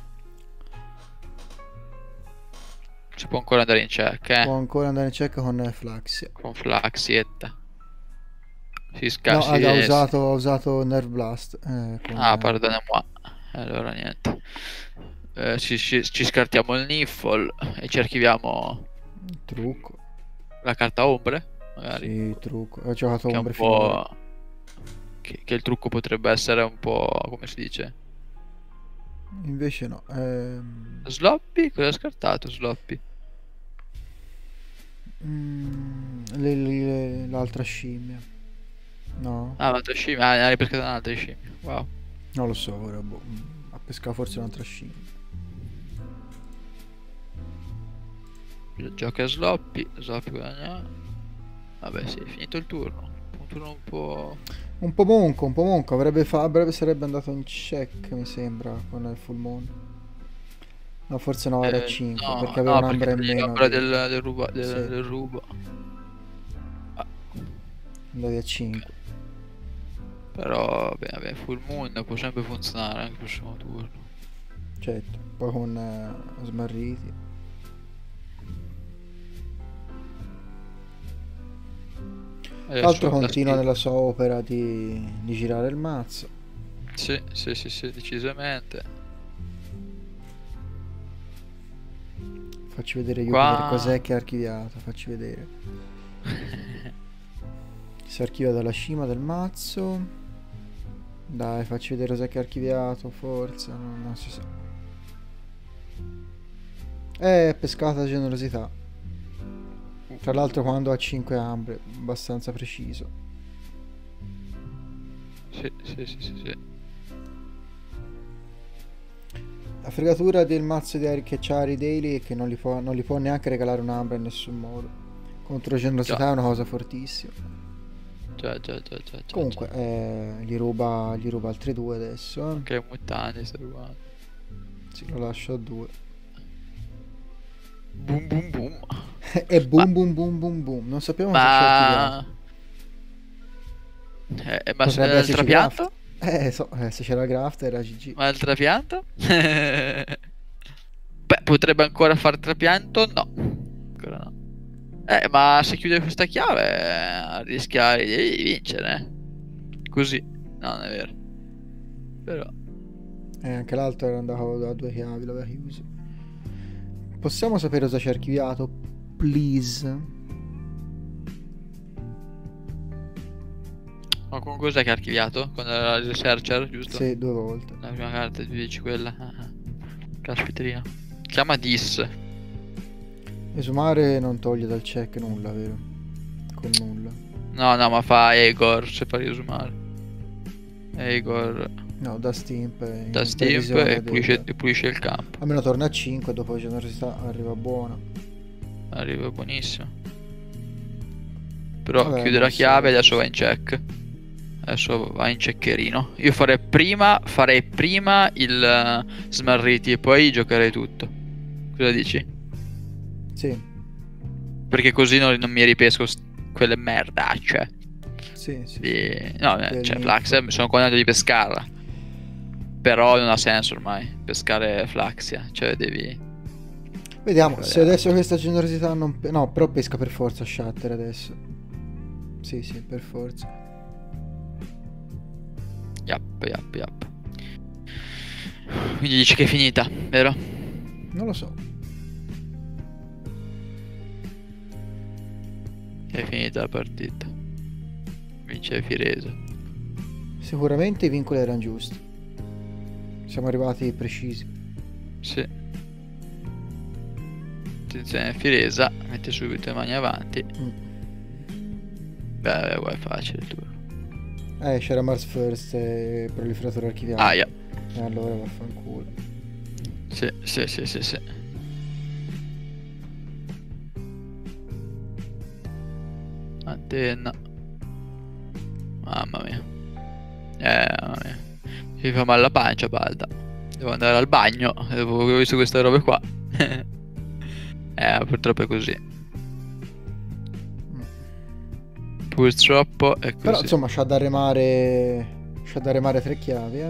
Si può ancora andare in check, Può ancora andare in check con Flaxia. Con Flaxietta. No, Si... ha usato Nerve Blast. Ah, pardonne-moi. Allora niente. Ci scartiamo il Niffle e ci archiviamo Trucco. la carta ombre, magari. Sì, trucco. Ho giocato Che è un ombre finora. po'... Che il trucco potrebbe essere un po'... come si dice? Invece no. Sloppy? Cosa ha scartato Sloppy? L'altra scimmia. No? Ah, un'altra scimmia. Ah, ne hai pescato un'altra scimmia. Wow. Non lo so, ora, boh. Ha pescato forse un'altra scimmia. Gioca a Sloppy. Sloppy guadagna. Vabbè, sì, è finito il turno. Un turno un po'... Un po' monco. Sarebbe andato in check, mi sembra, con il full moon. No, forse no, era 5, no, perché aveva no, perché un'ambra in togli meno l'ombra di... Sì, del rubo. Ah, andavi a 5. però, vabbè, Full Moon può sempre funzionare anche il prossimo turno. Certo. Poi con smarriti. L'altro Adesso la continua speed. nella sua opera di girare il mazzo. Sì, sì, sì, sì, decisamente. Facci vedere Jupiter Qua... cos'è che ha archiviato. Facci vedere. Si archivia dalla cima del mazzo. Dai, facci vedere cos'è che ha archiviato. Forza, non si sa. Pescata generosità. Tra l'altro quando ha 5 ambre, abbastanza preciso. Sì, sì, sì, sì, sì. La fregatura del mazzo di Archiacciari Daily è che non li può neanche regalare un'ambra in nessun modo. Contro generosità Già, è una cosa fortissima. già, già, già, già, già, già. Comunque, gli ruba altre 2 adesso. Anche Mutani sta rubando. Sì, lo lascio a 2. Boom, boom, boom. E Ma... boom boom boom boom boom. Non sappiamo se ci ha archiviato. Ma... ma Potrebbe il esserci graft. trapianto? Se c'era graft era GG. Ma il trapianto? Beh, potrebbe ancora far trapianto? No. Ancora no. Ma se chiude questa chiave rischia di vincere. Così. No, non è vero. Però... Anche l'altro era andato da 2 chiavi, l'aveva chiuso. Possiamo sapere cosa ci ha archiviato? Please. Ma con cos'è che ha archiviato? Con la researcher, giusto? Sì, 2 volte. La prima carta, tu dici quella. Caspiterina. Chiama Dis. Esumare non toglie dal check nulla, vero? Con nulla. No, no, ma fa Egor se fa riesumare. Egor No, da Stimp da in Stimp previsione e pulisce il campo. almeno torna a 5, dopo generosità arriva buona. Arriva buonissimo. Però Vabbè, chiude la mosse chiave e adesso va in giuste. check. Adesso va in checcherino. Io farei prima il Smarriti e poi giocherei tutto. Cosa dici? Sì, Perché così non mi ripesco quelle merdacce. sì, sì. No, Del cioè Niffle. Flax, sono contento di pescarla. Però non ha senso ormai pescare Flaxia. Cioè devi... Vediamo, fare se altro. adesso questa generosità non... No, però pesca per forza Shatter adesso. Sì, sì, per forza. Yap. Quindi dici che è finita, vero? Non lo so. È finita la partita. Vince Firesa. Sicuramente i vincoli erano giusti. Siamo arrivati precisi. Sì. Attenzione, Firesa mette subito le mani avanti. Beh, è facile il turno. C'era Mars First e proliferatore archiviato. Aia. E allora vaffanculo. Sì. Antenna. Mamma mia. Mi fa male la pancia, Balda. Devo andare al bagno. Ho visto queste robe qua. Purtroppo è così. Purtroppo è così. Però insomma c'ha da remare 3 chiavi,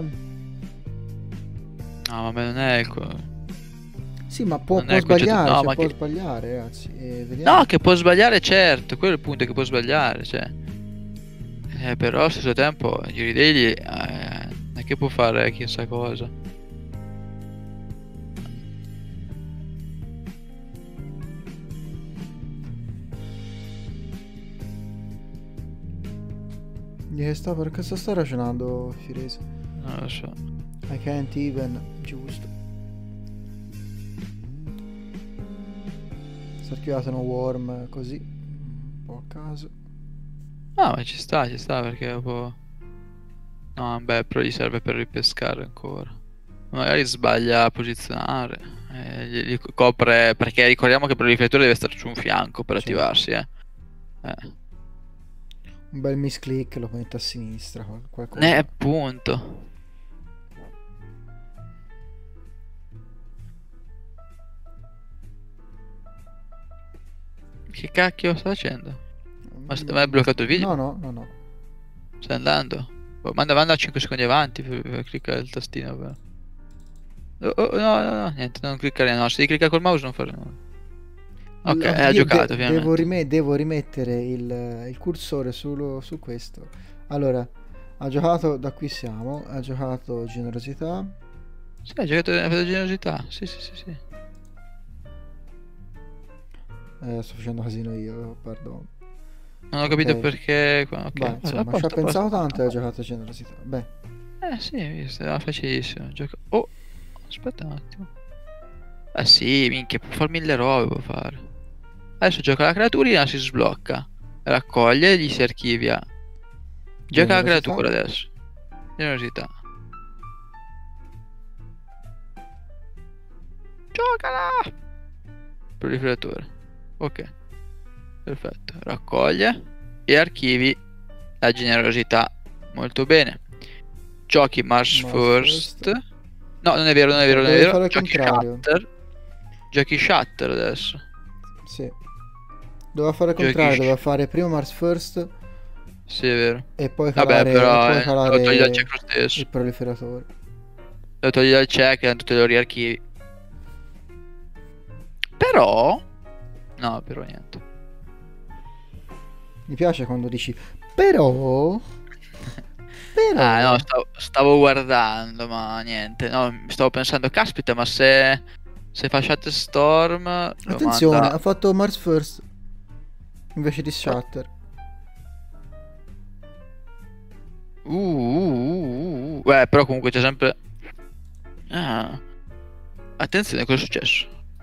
No, ma non è Sì, ma può non è sbagliare, no, cioè, ma può che... sbagliare, ragazzi. Vediamo. No, che può sbagliare, certo. Quello è il punto, è che può sbagliare, cioè. Però allo stesso tempo Yuri Daily non è che può fare chissà cosa. Per cosa sta ragionando Firese? Non lo so. I can't even, giusto. Si è archiviato uno worm così, un po' a caso. No, ma ci sta perché dopo... No, beh, però gli serve per ripescare ancora. Magari sbaglia a posizionare. Gli copre... Perché ricordiamo che il proliferatore deve stare su un fianco per attivarsi, Un bel misclick lo mette a sinistra, qualcosa. Appunto. Che cacchio sta facendo? Ma hai bloccato il video? No. Stai andando? Oh, manda 5 secondi avanti per cliccare il tastino. No, niente, non cliccare, no, se devi cliccare col mouse non fare nulla. Ok, ha giocato ovviamente. Devo rimettere il cursore su questo. Allora, ha giocato, da qui siamo, ha giocato generosità. Sì, ha giocato generosità, sì. Sto facendo casino io, perdono. Non ho capito perché... Ok, beh, insomma, ci ha pensato tanto e ha giocato generosità. Beh. Sì, visto, era facilissimo. Oh, aspetta un attimo. Sì, minchia, può fare 1000 robe, può fare. Adesso gioca la creaturina, si sblocca. Raccoglie, gli si archivia. Gioca la creatura adesso. Generosità. Giocala! Proliferatore. Ok. Perfetto. Raccoglie e archivi la generosità. Molto bene. Giochi Mars First. No, non è vero. Giochi Shatter. Giochi Shatter adesso. Sì. Doveva fare il contrario, doveva fare prima Mars First. Sì, è vero. E poi calare, lo togli dal check lo stesso. Il proliferatore. Lo togli dal check e tanto te lo riarchivi. Però... No, però niente. Mi piace quando dici però... no, stavo guardando, ma niente. No, stavo pensando, caspita, ma se fa Shatter Storm... Attenzione, ha fatto Mars First invece di Shatter. Beh, però comunque c'è sempre... Attenzione, cosa è successo?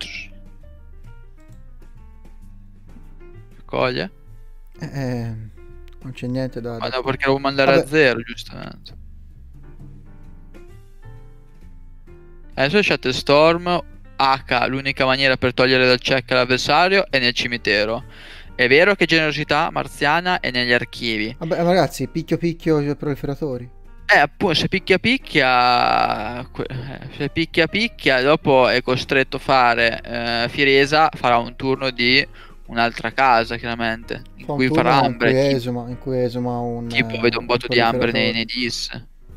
Raccoglie. Non c'è niente da... Ma no, perché devo mandare a 0, giustamente. Adesso Shatter Storm H, l'unica maniera per togliere dal check l'avversario è nel cimitero. È vero che generosità marziana è negli archivi. Vabbè, ragazzi, picchio proliferatori. Appunto, se picchia, dopo è costretto a fare Firesa farà un turno di un'altra casa, chiaramente, in cui farà ambre, in cui esuma un... Tipo vedo un botto di ambre nei dis.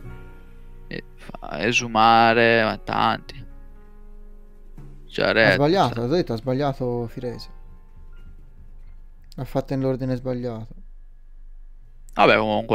Fa esumare, ma tanti. Ha sbagliato, l'ho detto, ha sbagliato Firese. L'ha fatta in l'ordine sbagliato. Vabbè,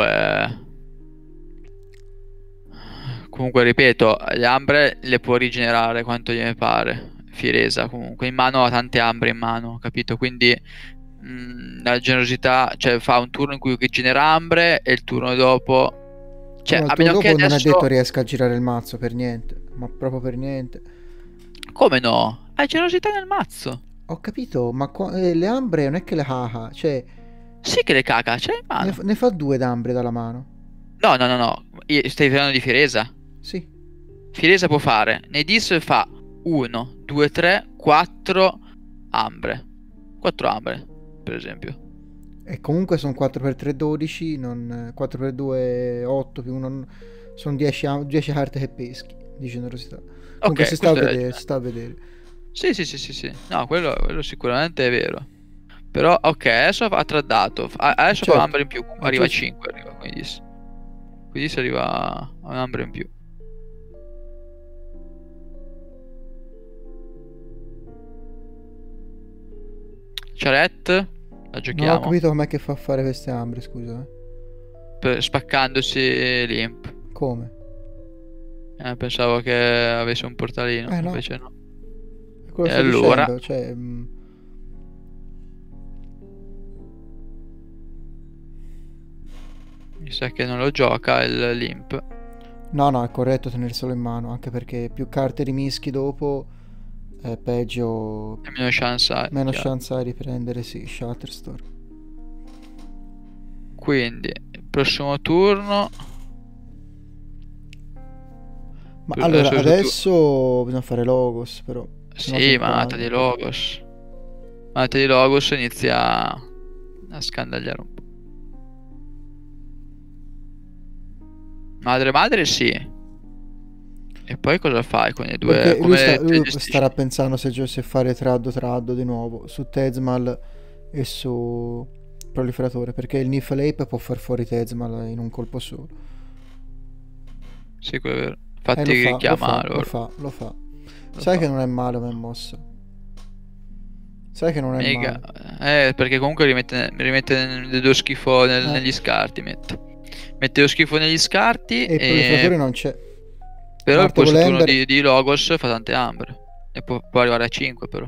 comunque ripeto, le ambre le può rigenerare quanto gliene pare. Firesa comunque in mano ha tante ambre in mano, capito? Quindi la generosità, cioè fa un turno in cui genera ambre e il turno dopo, cioè No, il a turno meno che dopo non è detto adesso, riesca a girare il mazzo per niente, ma proprio per niente. come no? Hai generosità nel mazzo. Ho capito, ma le ambre non è che le haha, cioè Sì che le caca, ce l'hai in mano. ne fa due d'ambre dalla mano. No, no, no, no. Stai parlando di Firesa? Sì. Firesa può fare. Nei dis fa 1, 2, 3, 4 ambre. 4 ambre, per esempio. E comunque sono 4x3 12, non 4x2 8 più 1, sono 10 carte che peschi di generosità. Comunque Ok, si sta a questo hai vedere, si ragione. sta a vedere. Sì, sì, sì, sì, sì. No, quello sicuramente è vero. Però, ok, adesso ha traddato. Adesso fa un Certo, ambre in più. è Arriva a giusto. 5, arriva, quindi dis. Quindi si arriva a un ambre in più. Charette, la Non ho giochiamo. capito com'è che fa a fare queste ambre, scusa. Spaccandosi l'imp. Come? Pensavo che avesse un portalino, No, invece no. è quello E che sto allora, dicendo, cioè... mi sa che non lo gioca l'imp. No, no, è corretto tenerselo in mano, anche perché più carte rimischi dopo, peggio, E meno chance hai, meno chiaro. chance hai di prendere, sì, Shatterstorm. Quindi, il prossimo turno. Ma allora, Adesso tu. adesso bisogna fare Logos, però, se no si Sì, Manata inquadra. di Logos. Manata di Logos inizia a scandagliare un po'. Madre madre sì. E poi cosa fai con i due? Perché Come te lui gestisci? starà pensando se fare Traddo di nuovo, su Tezmal e su Proliferatore, perché il Niflhape può far fuori Tezmal in un colpo solo. Sì, quello è vero. Lo Infatti fa, lo fa, chiama lo loro. fa, lo fa. Lo Sai fa. che non è male come mossa. Sai che non è Mega. male. Perché comunque rimette dello schifo Eh, negli scarti. Mette lo schifo negli scarti. e il proliferatore non c'è. Però il Martable questo turno Ember di Logos fa tante ambre. E può arrivare a 5 però.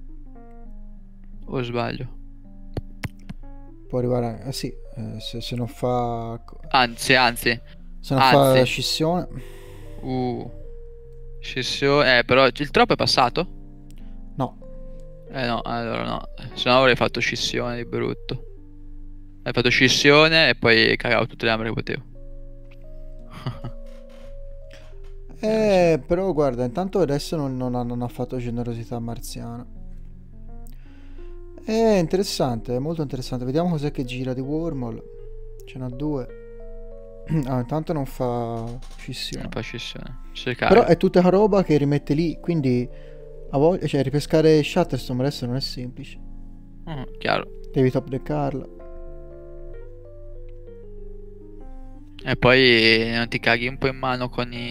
O sbaglio? può arrivare... sì, se non fa... Anzi. Se non fa Anzi. scissione... Uh. Scissione. Però il troppo è passato? No. No, allora no. Se no avrei fatto scissione di brutto. Hai fatto scissione e poi cagavo tutte le ambre che potevo. Sì. Però guarda, intanto adesso non ha fatto generosità marziana. È interessante, è molto interessante. Vediamo cos'è che gira di Wormhole. Ce n'ha due. Ah, intanto non fa Non scissione. fa scissione. Si Però caga. è tutta roba che rimette lì, quindi a voglia, cioè ripescare Shatterstorm adesso non è semplice. Chiaro. Devi top deckarla. E poi non ti caghi un po' in mano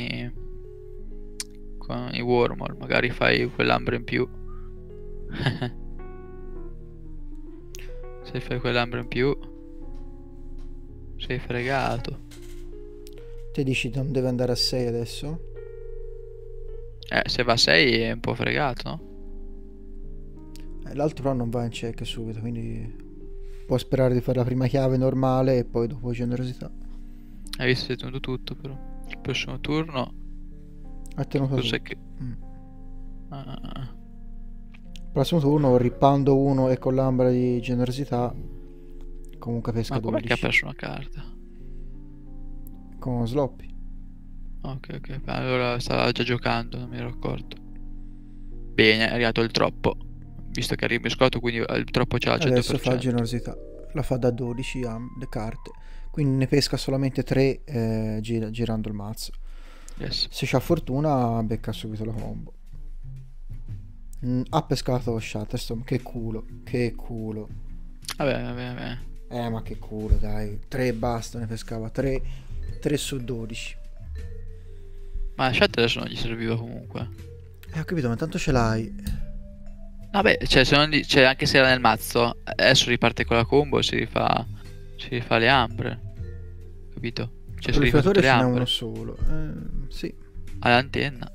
con i Wormhole. Magari fai quell'ambre in più. Se fai quell'ambre in più, sei fregato. Te dici non deve andare a 6 adesso? Se va a 6 è un po' fregato, no? L'altro però non va in check subito, quindi può sperare di fare la prima chiave normale e poi dopo generosità. Hai visto, sei tenuto tutto però. Il prossimo turno. Ha tenuto Cos'è tutto. che. Ah, Prossimo turno rippando uno e con l'ambra di generosità comunque pesca ma com'è che ha 12 perso una carta? con Sloppy. Ok. Allora stava già giocando, non mi ero accorto. Bene, è arrivato il troppo. Visto che ha rimescolato, quindi il troppo c'ha al Adesso fa 100%. generosità, la fa da 12 a le carte, quindi ne pesca solamente 3 girando il mazzo. Yes. Se c'ha fortuna becca subito la combo. Ha pescato Shatterstorm, che culo, che culo. Vabbè. Ma che culo, dai. 3 basta, ne pescava 3 su 12. Ma la chat adesso non gli serviva comunque. Ho capito, ma tanto ce l'hai. Vabbè, cioè, se non cioè, anche se era nel mazzo, adesso riparte con la combo e si rifà Si fa le ambre, capito? Cioè si rifà tutte Proliferatore le ce n'è ambre uno solo. Sì. all'antenna.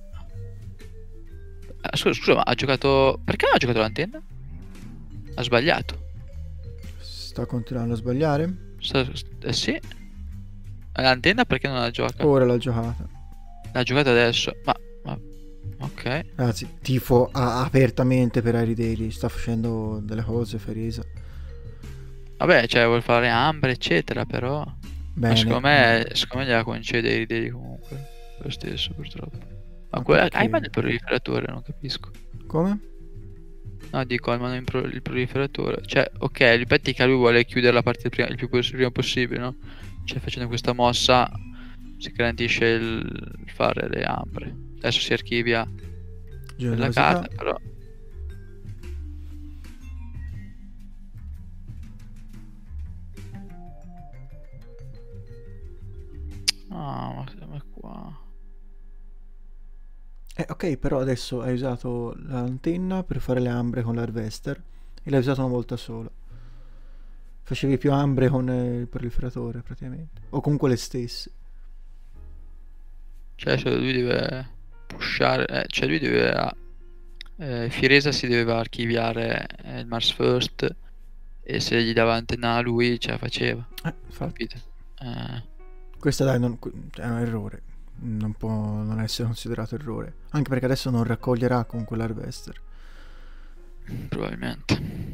Scusa, ma ha giocato... Perché non ha giocato l'antenna? Ha sbagliato. Sta continuando a sbagliare. Sì. L'antenna perché non la gioca? Ora l'ha giocata. L'ha giocata adesso. Ma... Ok. Ragazzi, tifo apertamente per Harry Daly. Sta facendo delle cose, Ferisa. Vabbè, cioè vuol fare ambre, eccetera, però... Ma Bene. secondo me gliela concede i dei comunque. Lo stesso, purtroppo. Ma Ma quella... perché? Hai mai il proliferatore? Non capisco. Come? No, dico, almeno il proliferatore. Cioè, ok, ripeti che lui vuole chiudere la partita prima possibile, no? Cioè, facendo questa mossa si garantisce il fare le ambre. Adesso si archivia la Generosità. carta, però... Ah, ma qua... Ok, però adesso hai usato l'antenna per fare le ambre con l'harvester e l'hai usato una volta sola. Facevi più ambre con il proliferatore praticamente. O comunque le stesse. Cioè, lui deve pushare... cioè, lui deve... Firesa si doveva archiviare il Mars First e se gli dava antenna a lui ce la faceva, Infatti. capito? Eh, Questa dai, è un errore. Non può non essere considerato errore. Anche perché adesso non raccoglierà comunque l'harvester. probabilmente.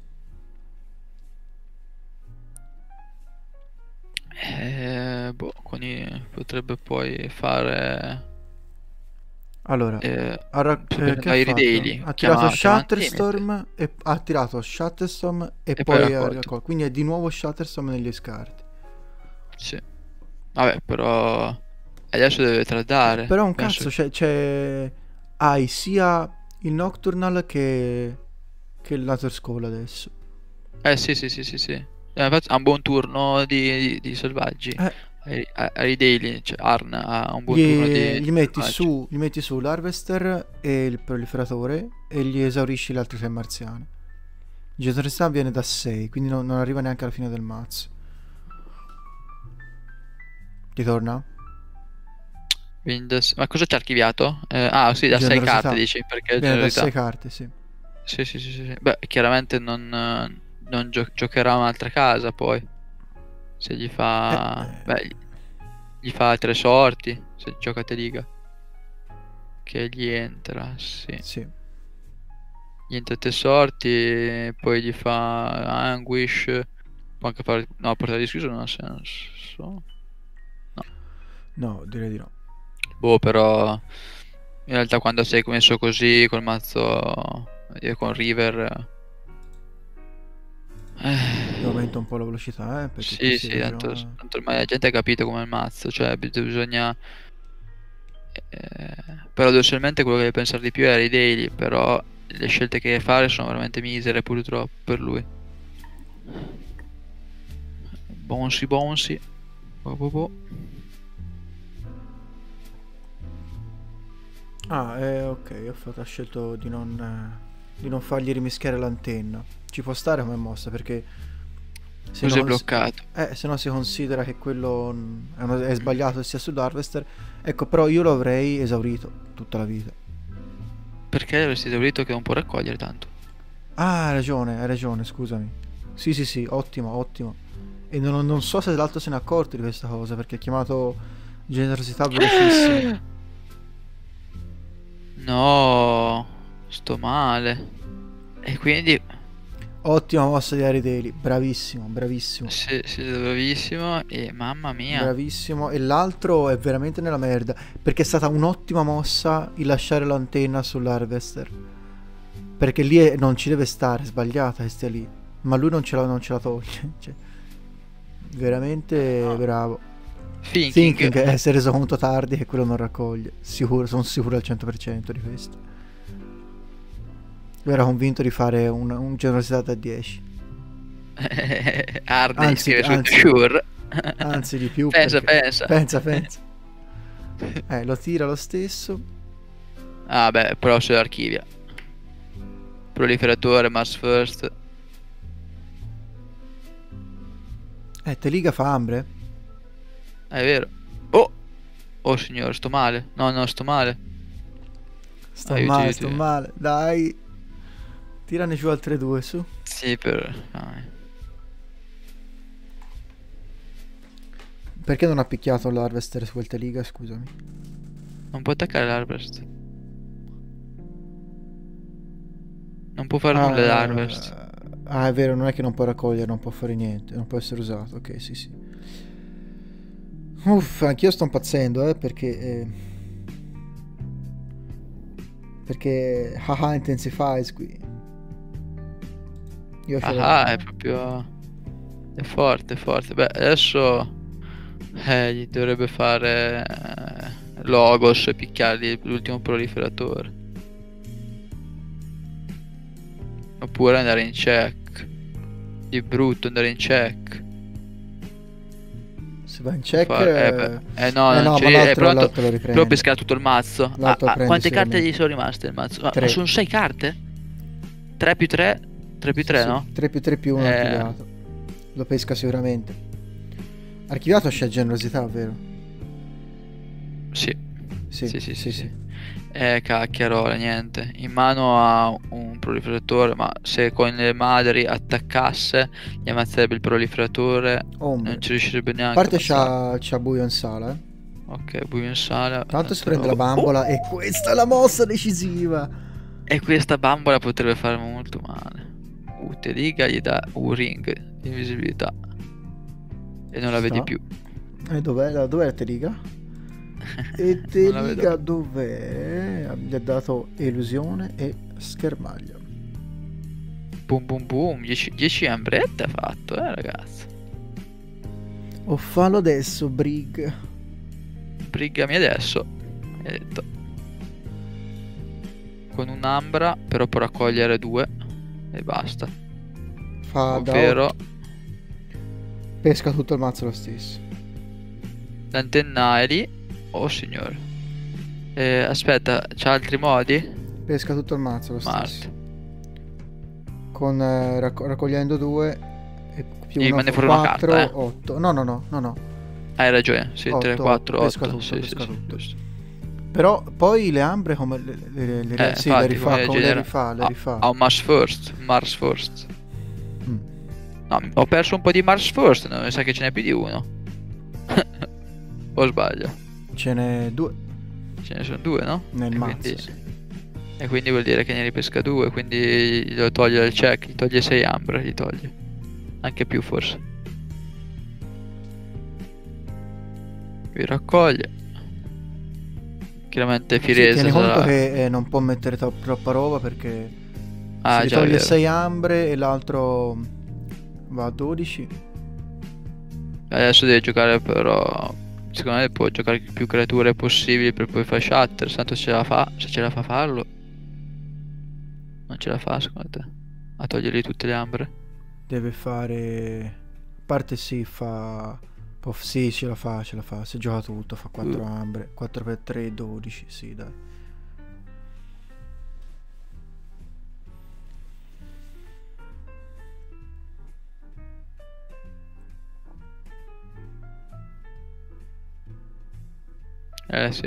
Boh, potrebbe poi fare... Allora, che ha Fire fatto? Daily. Ha tirato Chiama Antimet. Shatterstorm e ha tirato Shatterstorm e E poi poi ha raccolto. raccolto. Quindi è di nuovo Shatterstorm negli scarti. Sì. Vabbè, però... Adesso deve tradare. Però un Penso cazzo, hai sia il Nocturnal che il Laser Skull adesso. sì. Infatti ha un buon turno di selvaggi. Eh, Ai daily, cioè Arn ha un buon turno di selvaggi. gli metti su l'Harvester e il proliferatore e gli esaurisci le altre 3 marziane. Il generosità viene da 6, quindi non arriva neanche alla fine del mazzo. Ti torna? Ma cosa c'è archiviato? Sì, da 6 Generosità. carte dici, perché Viene da generalità. 6 carte, sì. Sì. Beh, chiaramente non giocherà un'altra casa poi. Se gli fa... Beh, gli fa 3 sorti, se gioca a Teliga. Che gli entra, sì. Sì. Gli entra 3 sorti, poi gli fa Anguish. Può anche fare... No, portare di scusa non ha senso. No, direi di no. Boh, però... In realtà quando sei messo così, col mazzo... con River... Ti aumenta un po' la velocità, perché Sì, tanto ormai la gente ha capito come il mazzo, cioè bisogna... paradossalmente quello che deve pensare di più è Harry Daly, però le scelte che deve fare sono veramente misere purtroppo per lui. Bonsi. Boh. Ok, ha scelto di non fargli rimischiare l'antenna. Ci può stare come mossa, perché se Così è no, bloccato. se no si considera che quello è sbagliato sia sull'Harvester. Ecco, però io lo avrei esaurito tutta la vita. Perché avresti esaurito che non può raccogliere tanto? Ah, hai ragione, scusami. Sì, ottimo. E non so se l'altro se n'è accorto di questa cosa, perché ha chiamato generosità velocissima. No, sto male. E quindi... Ottima mossa di Harry Daly, bravissimo. Sì, bravissimo. E mamma mia. Bravissimo. E l'altro è veramente nella merda, perché è stata un'ottima mossa il lasciare l'antenna sull'Harvester. Perché lì non ci deve stare, è sbagliata che stia lì. Ma lui non ce la toglie. Cioè, veramente bravo. Thinking si è reso conto tardi che quello non raccoglie. Sono sicuro al 100% di questo. Lui era convinto di fare un generosità da 10. Hardy scrive su Sure. Anzi di più. Pensa. Lo tira lo stesso. Ah beh, però se l'archivia. Proliferatore, Mars First. Teliga fa Ambre? È vero. Oh! Oh signore, sto male. No, no, sto male. Sto Aiuto, male, aiuto. sto male. Dai. Tirane giù altre due, su. Sì, per... Perché non ha picchiato l'Harvester su quel Teliga, scusami? Non può attaccare l'Harvest. Non può fare nulla l'Harvest. Ah, è vero, non è che non può raccogliere, non può fare niente, non può essere usato. Ok, sì, sì. Uff, anch'io sto impazzendo, perché haha intensifies qui. Io ce l'ho. Ah, è proprio... È forte, è forte. Beh, adesso... gli dovrebbe fare... Logos e picchiargli l'ultimo proliferatore. Oppure andare in check. Di brutto andare in check. Se va in check... No, no, non ma c'è... l'altro È lo però riprende. pesca tutto il mazzo. L'altro prende Quante carte sicuramente. gli sono rimaste il mazzo? Tre. Ma sono 6 carte? 3 più 3? 3 più 3, Sì, no? 3 più 3 più 1 archiviato. Lo pesca sicuramente. Archiviato c'è generosità, vero? Sì. Sì, Sì. Cacchiarola, niente. In mano ha un proliferatore, ma se con le madri attaccasse, gli ammazzerebbe il proliferatore. Non ci riuscirebbe A neanche a parte ammazzarlo. c'ha buio in sala, Ok, buio in sala. Tanto si prende la bambola e questa è la mossa decisiva. E questa bambola potrebbe fare molto male. Teliga gli dà un ring di invisibilità. E non la vedi più. E dov'è la Teliga? E Teliga dov'è? Gli ha dato elusione e schermaglia. Boom boom boom. 10 ambrette ha fatto, ragazzi. O fallo adesso, Brig. Brigami adesso. Hai detto. Con un'ambra, però può raccogliere 2 e basta. Fa ovvero da 8. Pesca tutto il mazzo lo stesso. l'antenna è lì. Oh signore. Aspetta, c'ha altri modi? Pesca tutto il mazzo lo Marte. stesso. Con raccogliendo 2 e più Gli 1 manda fuori una 4, carta, 8. No. Hai ragione. Sì, 8, 3, 4, 8. pesca tutto, Sì, pesca sì, tutto. giusto. Però poi le ambre come sì, infatti, le rifà, come le rifà. Ha un Mars First. Mm. No, ho perso un po' di Mars First, non mi sa che ce n'è più di uno. O sbaglio? Ce n'è 2 Ce ne sono 2, no? nel E mazzo, quindi, sì. e quindi vuol dire che ne ripesca 2, quindi lo toglie dal check, gli toglie 6 ambre, gli toglie. Anche più forse. Vi raccoglie. Chiaramente Firesa Tieni conto sarà... che non può mettere troppa roba perché Ah, si già, è toglie vero. 6 ambre e l'altro va a 12. Adesso deve giocare però... Secondo me può giocare più creature possibili per poi fare shatter. Tanto se ce la fa farlo. Non ce la fa secondo te? A togliergli tutte le ambre? Deve fare... A parte sì, fa... Sì, ce la fa. Se gioca tutto fa 4 ambre. 4 per 3, 12, sì dai. Sì.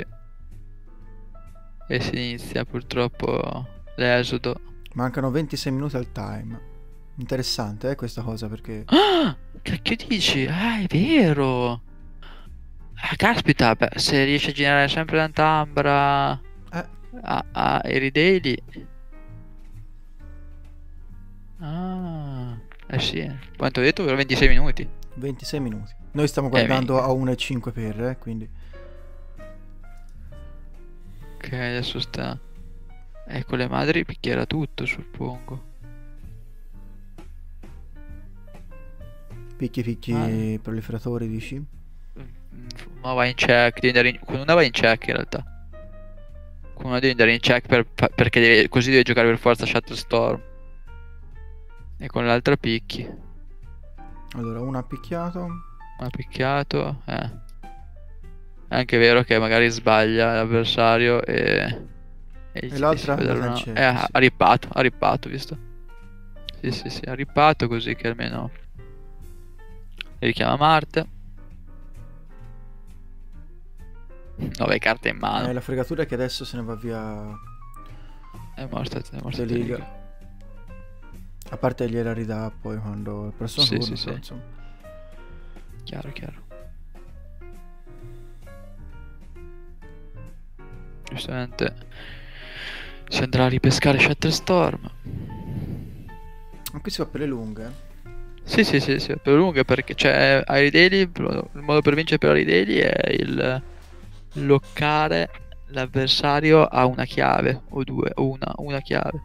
E si inizia purtroppo l'esodo. Mancano 26 minuti al time. Interessante questa cosa perché... Ah! Che dici? Ah, è vero! Ah, caspita, beh, se riesci a generare sempre tanta ambra a Eridaily. Ah, sì. Quanto ho detto? 26 minuti. 26 minuti. Noi stiamo guardando a 1,5 per, quindi... Ok, adesso sta... con le madri picchierà tutto, suppongo. Picchi proliferatori, dici? Ma vai in check, con una vai in check in realtà. Con una devi andare in check perché così devi giocare per forza Shatterstorm. E con l'altra picchi. Allora, una ha picchiato. Ha picchiato, È anche vero che magari sbaglia l'avversario e l'altra sì. Ha rippato, visto? Sì, ha rippato così che almeno richiama Marte. 9 carte in mano. La fregatura è che adesso se ne va via È morta The League. A parte gliela ridà poi quando il prossimo Sì, turno, sì, però, sì. insomma. Chiaro, chiaro. Giustamente si andrà a ripescare Shatterstorm. Ma qui si va per le lunghe. Sì, sì, sì, sì, per lunghe perché c'è Airy Daily, il modo per vincere per Airy Daily è il loccare l'avversario a una chiave o due, o una chiave.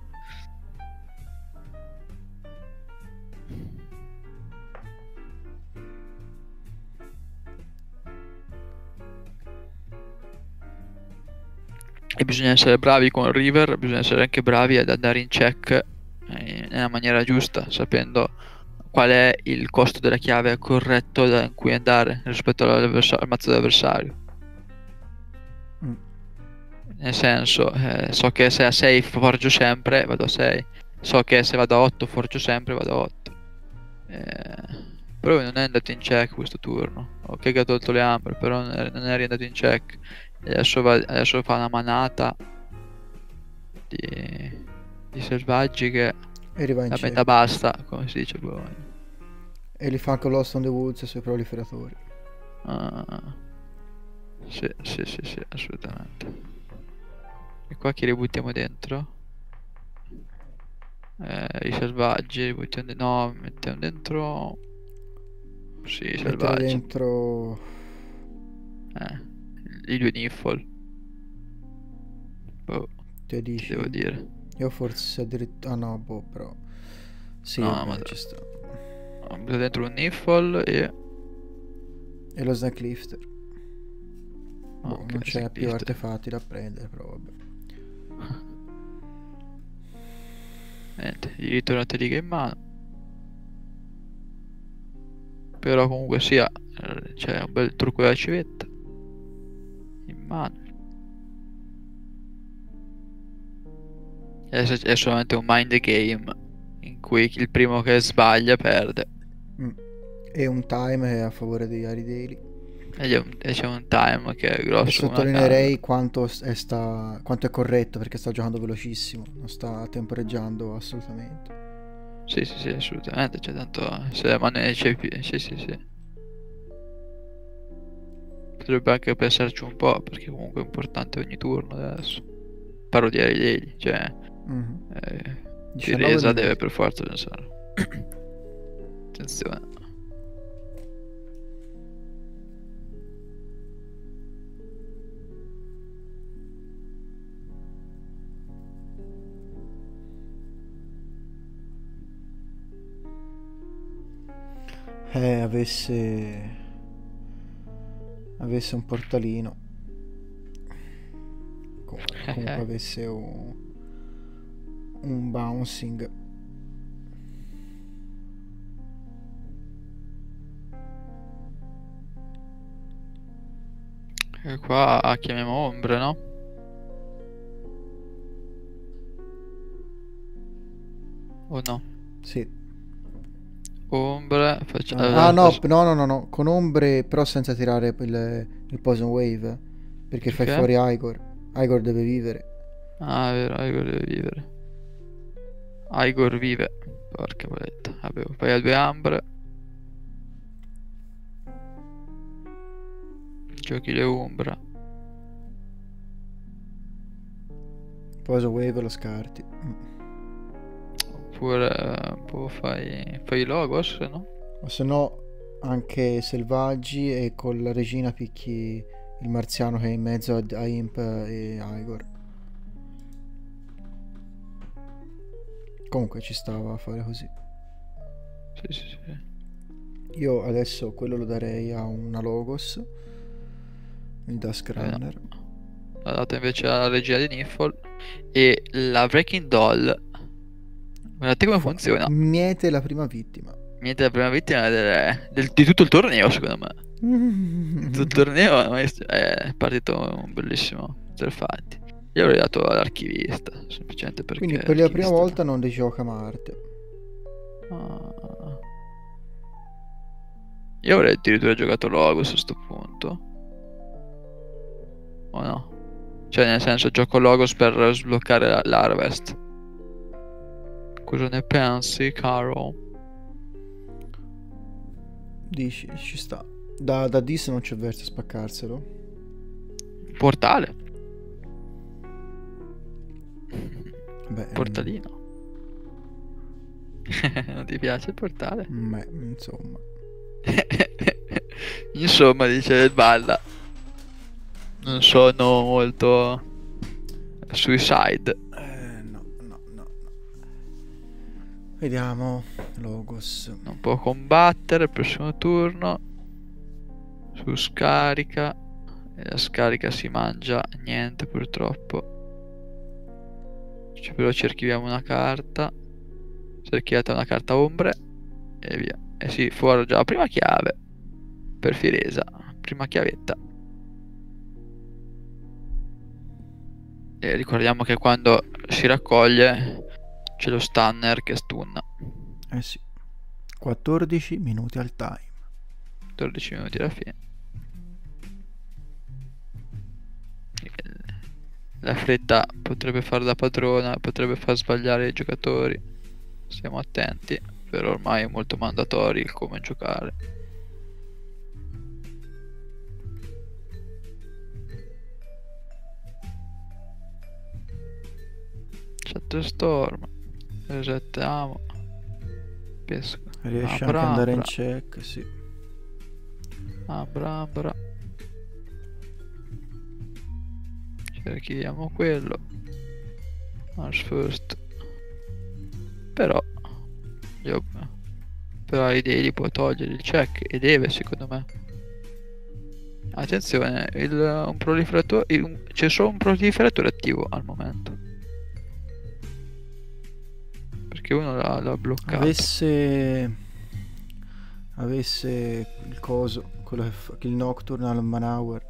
E bisogna essere bravi con River, bisogna essere anche bravi ad andare in check nella maniera giusta, sapendo qual è il costo della chiave corretto da cui andare rispetto al mazzo dell'avversario. Nel senso, so che se a 6 forgio sempre, vado a 6. So che se vado a 8 forgio sempre, vado a 8. Però non è andato in check questo turno. Ok che ha tolto le ambre, però non è riandato in check. E adesso fa una manata di selvaggi che E arriva in la check. metà basta, come si dice poi. E li fa anche Lost on the Woods sui proliferatori. Sì, sì, sì, sì, assolutamente. E qua chi li buttiamo dentro? I selvaggi li buttiamo dentro. No, mettiamo dentro. Sì, i Mettere selvaggi. dentro I due Niffle. Boh, te che dici. devo dire? Io forse addirittura. Ah no, boh, però. Sì, No, vabbè, ma ci sta. butto dentro un Niffle e E lo Snack Lifter. Boh, ok, non c'è Snack più Lifter. artefatti da prendere, però vabbè. Niente, gli ritornate righe in mano. Però comunque sia, c'è un bel trucco della civetta in mano. È solamente un mind game in cui il primo che sbaglia perde. E un time è a favore di Ari Daily. E c'è un time che è grosso. E sottolineerei quanto è corretto, perché sta giocando velocissimo, non sta temporeggiando assolutamente. Sì, sì, sì, assolutamente. C'è tanto. Se le mani sì, sì, sì. Potrebbe anche pensarci un po', perché comunque è importante ogni turno adesso. Parlo di Ari Daily, cioè. Piresa deve per forza pensare. Attenzione. Avesse un portalino, comunque avesse un bouncing. E qua chiamiamo ombre, no? O no? Sì. Ombre no, con ombre, però senza tirare il Poison Wave, perché fai fuori Igor deve vivere. Ah, è vero, Igor deve vivere. Igor vive. Porca boletta. Vabbè, poi ha 2 ambre. Giochi le ombra. Poison Wave lo scarti. Oppure fai Logos, no? O se no anche selvaggi, e con la regina picchi il marziano che è in mezzo a Imp e Igor. Comunque ci stava a fare così. Sì, sì, sì. Io adesso quello lo darei a una Logos, il Dusk Runner. L'ha data invece alla regia di Niffle. E la Breaking Doll, guardate come funziona. Miete la prima vittima. Niente, la prima vittima di tutto il torneo, secondo me. Tutto il torneo è partito un bellissimo Fatti. Io l'avrei dato all'archivista, semplicemente perché. Quindi per la prima volta non rigioca Marte. Io avrei addirittura giocato Logos a sto punto. O no? Cioè, nel senso, gioco Logos per sbloccare l'Harvest. Cosa ne pensi, caro? Dici, ci sta. Da Dis non c'è verso a spaccarselo. Portale. Beh, Portalino. Non ti piace il portale? beh, insomma. Insomma, dice il Balla. Non sono molto suicide. No. Vediamo. Logos. Non può combattere il prossimo turno. Su scarica. E la scarica si mangia niente purtroppo. Però ci archiviamo una carta. Si è archiviata una carta ombre. E via. E si forgia la prima chiave. Per Firesa. Prima chiavetta. E ricordiamo che quando si raccoglie c'è lo stunner che stunna. Eh sì. 14 minuti al time. 14 minuti alla fine. La fretta potrebbe far da padrona, potrebbe far sbagliare i giocatori. Stiamo attenti, però ormai è molto mandatorio il come giocare. Shutterstorm. Resettiamo. Pesco. Riesce anche ad andare in check, sì. Ambra. Ci archiviamo quello. March first. Però ai daily può togliere il check e deve, secondo me. Attenzione, un proliferatore, c'è solo un proliferatore attivo al momento. Perché uno l'ha bloccato. Avesse il coso, quello che il Nocturnal Manhour.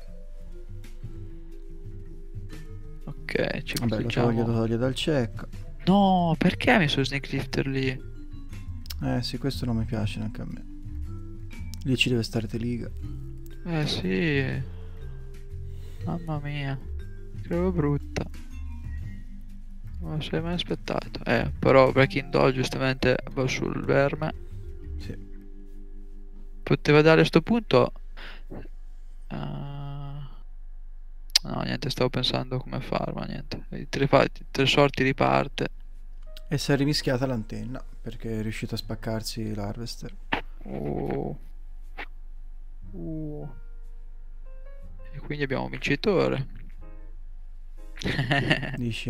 Ok, ci vabbè, lo toglie dal check. No, perché ha messo Snake Lifter lì? Sì, questo non mi piace neanche a me. Lì ci deve stare Teliga. Sì. Mamma mia. Credo brutta. Non lo sei mai aspettato. Però Breaking Doll giustamente va sul verme. Sì. Poteva dare a sto punto. No, niente, stavo pensando come fare, ma niente. I tre sorti riparte. E si è rimischiata l'antenna perché è riuscito a spaccarsi l'harvester. E quindi abbiamo un vincitore. Dici,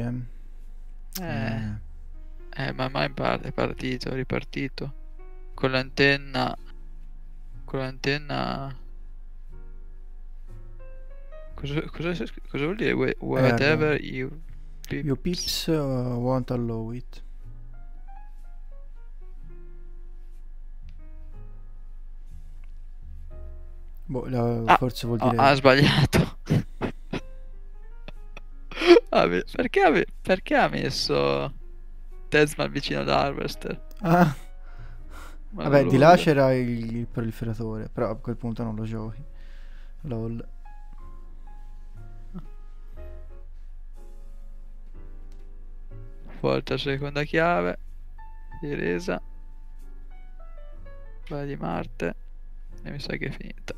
ma mai è ripartito. Con l'antenna. Cosa vuol dire? Whatever you pips won't allow it. Forse vuol dire. Ha sbagliato. Perché ha messo Tezmal vicino ad Harvester? Vabbè, di là c'era il proliferatore, però a quel punto non lo giochi. LOL. Volta seconda chiave di resa. Va di Marte. E mi sa che è finita.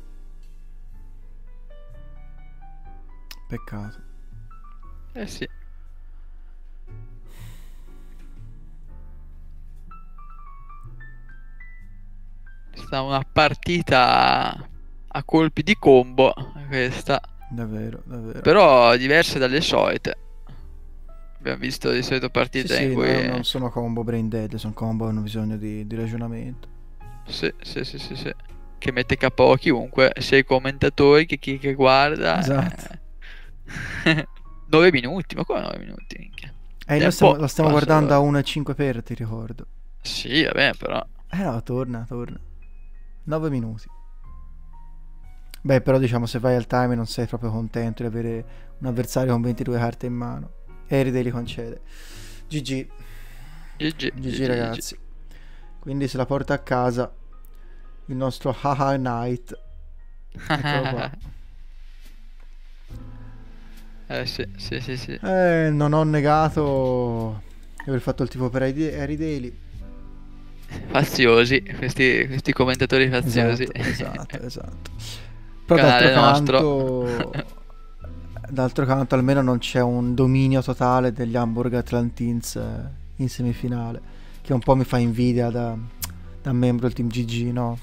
Peccato. Sì. Sta una partita a colpi di combo questa. Davvero. Però diverse dalle solite. Abbiamo visto di solito partite in cui non sono combo brain dead, sono combo che hanno bisogno di ragionamento. Sì. Che mette KO chiunque, sia i commentatori che chi che guarda. Esatto. 9 minuti, ma come 9 minuti? Noi lo stiamo guardando a 1,5 per, ti ricordo. Sì, vabbè, però. No, torna. 9 minuti. Beh, però diciamo, se vai al time non sei proprio contento di avere un avversario con 22 carte in mano. Eride li concede. GG ragazzi. Quindi se la porta a casa il nostro Haha Knight. Eccolo qua. Sì, sì, sì, sì. Non ho negato di aver fatto il tifo per Harry Daly. Faziosi, questi commentatori faziosi. Esatto. Però Canale nostro. d'altro canto almeno non c'è un dominio totale degli Hamburg Atlantins in semifinale, che un po' mi fa invidia da membro del team GG, no?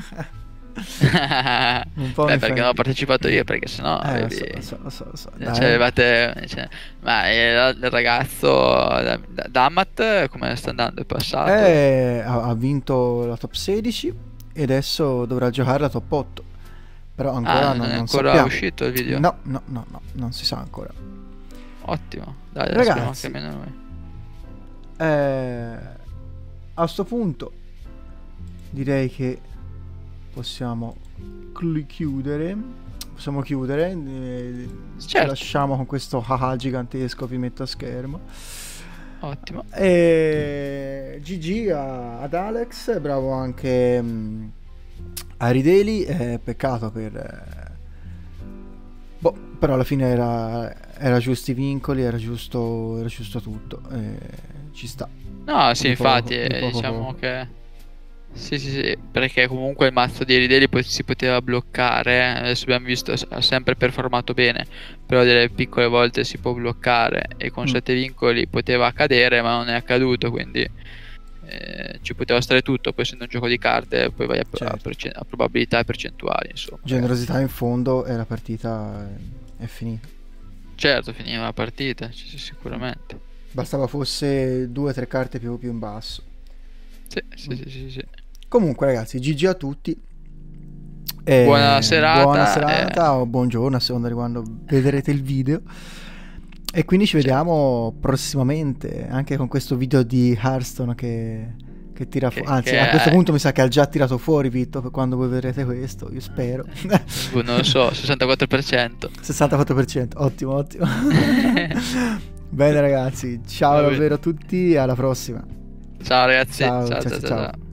Un po' Beh, mi fa perché non ho partecipato io, perché sennò lo so. Dai. Ma il ragazzo Damat come sta andando? È passato? Ha vinto la top 16 e adesso dovrà giocare la top 8. Però ancora non è non ancora sappiamo. uscito il video? No, non si sa ancora. Ottimo, dai, adesso speriamo Ragazzi, che almeno noi. a sto punto direi che possiamo chiudere. Possiamo chiudere. Ci Certo. lasciamo con questo haha gigantesco, vi metto a schermo. Ottimo. E GG ad Alex, bravo anche Harry Daly. Peccato però alla fine era giusti i vincoli, era giusto tutto. Ci sta. No, sì, Di infatti, poco, diciamo poco. che sì, perché comunque il mazzo di Ridley poi si poteva bloccare. Adesso abbiamo visto, ha sempre performato bene, però delle piccole volte si può bloccare e con 7 vincoli poteva accadere, ma non è accaduto, quindi ci poteva stare tutto. Poi essendo un gioco di carte, poi vai a probabilità e percentuali, insomma. Generosità in fondo e la partita è finita. Certo, finiva la partita, sicuramente. Bastava fosse 2 o 3 carte più in basso. Sì. Comunque ragazzi, GG a tutti. Buona serata. O buongiorno a seconda di quando vedrete il video. E quindi ci vediamo prossimamente anche con questo video di Hearthstone che tira fuori. Anzi, a questo punto mi sa che ha già tirato fuori, Vitto, per quando voi vedrete questo, io spero. Non lo so, 64%. 64%, ottimo. Bene ragazzi, ciao davvero a tutti, alla prossima. Ciao ragazzi. Ciao.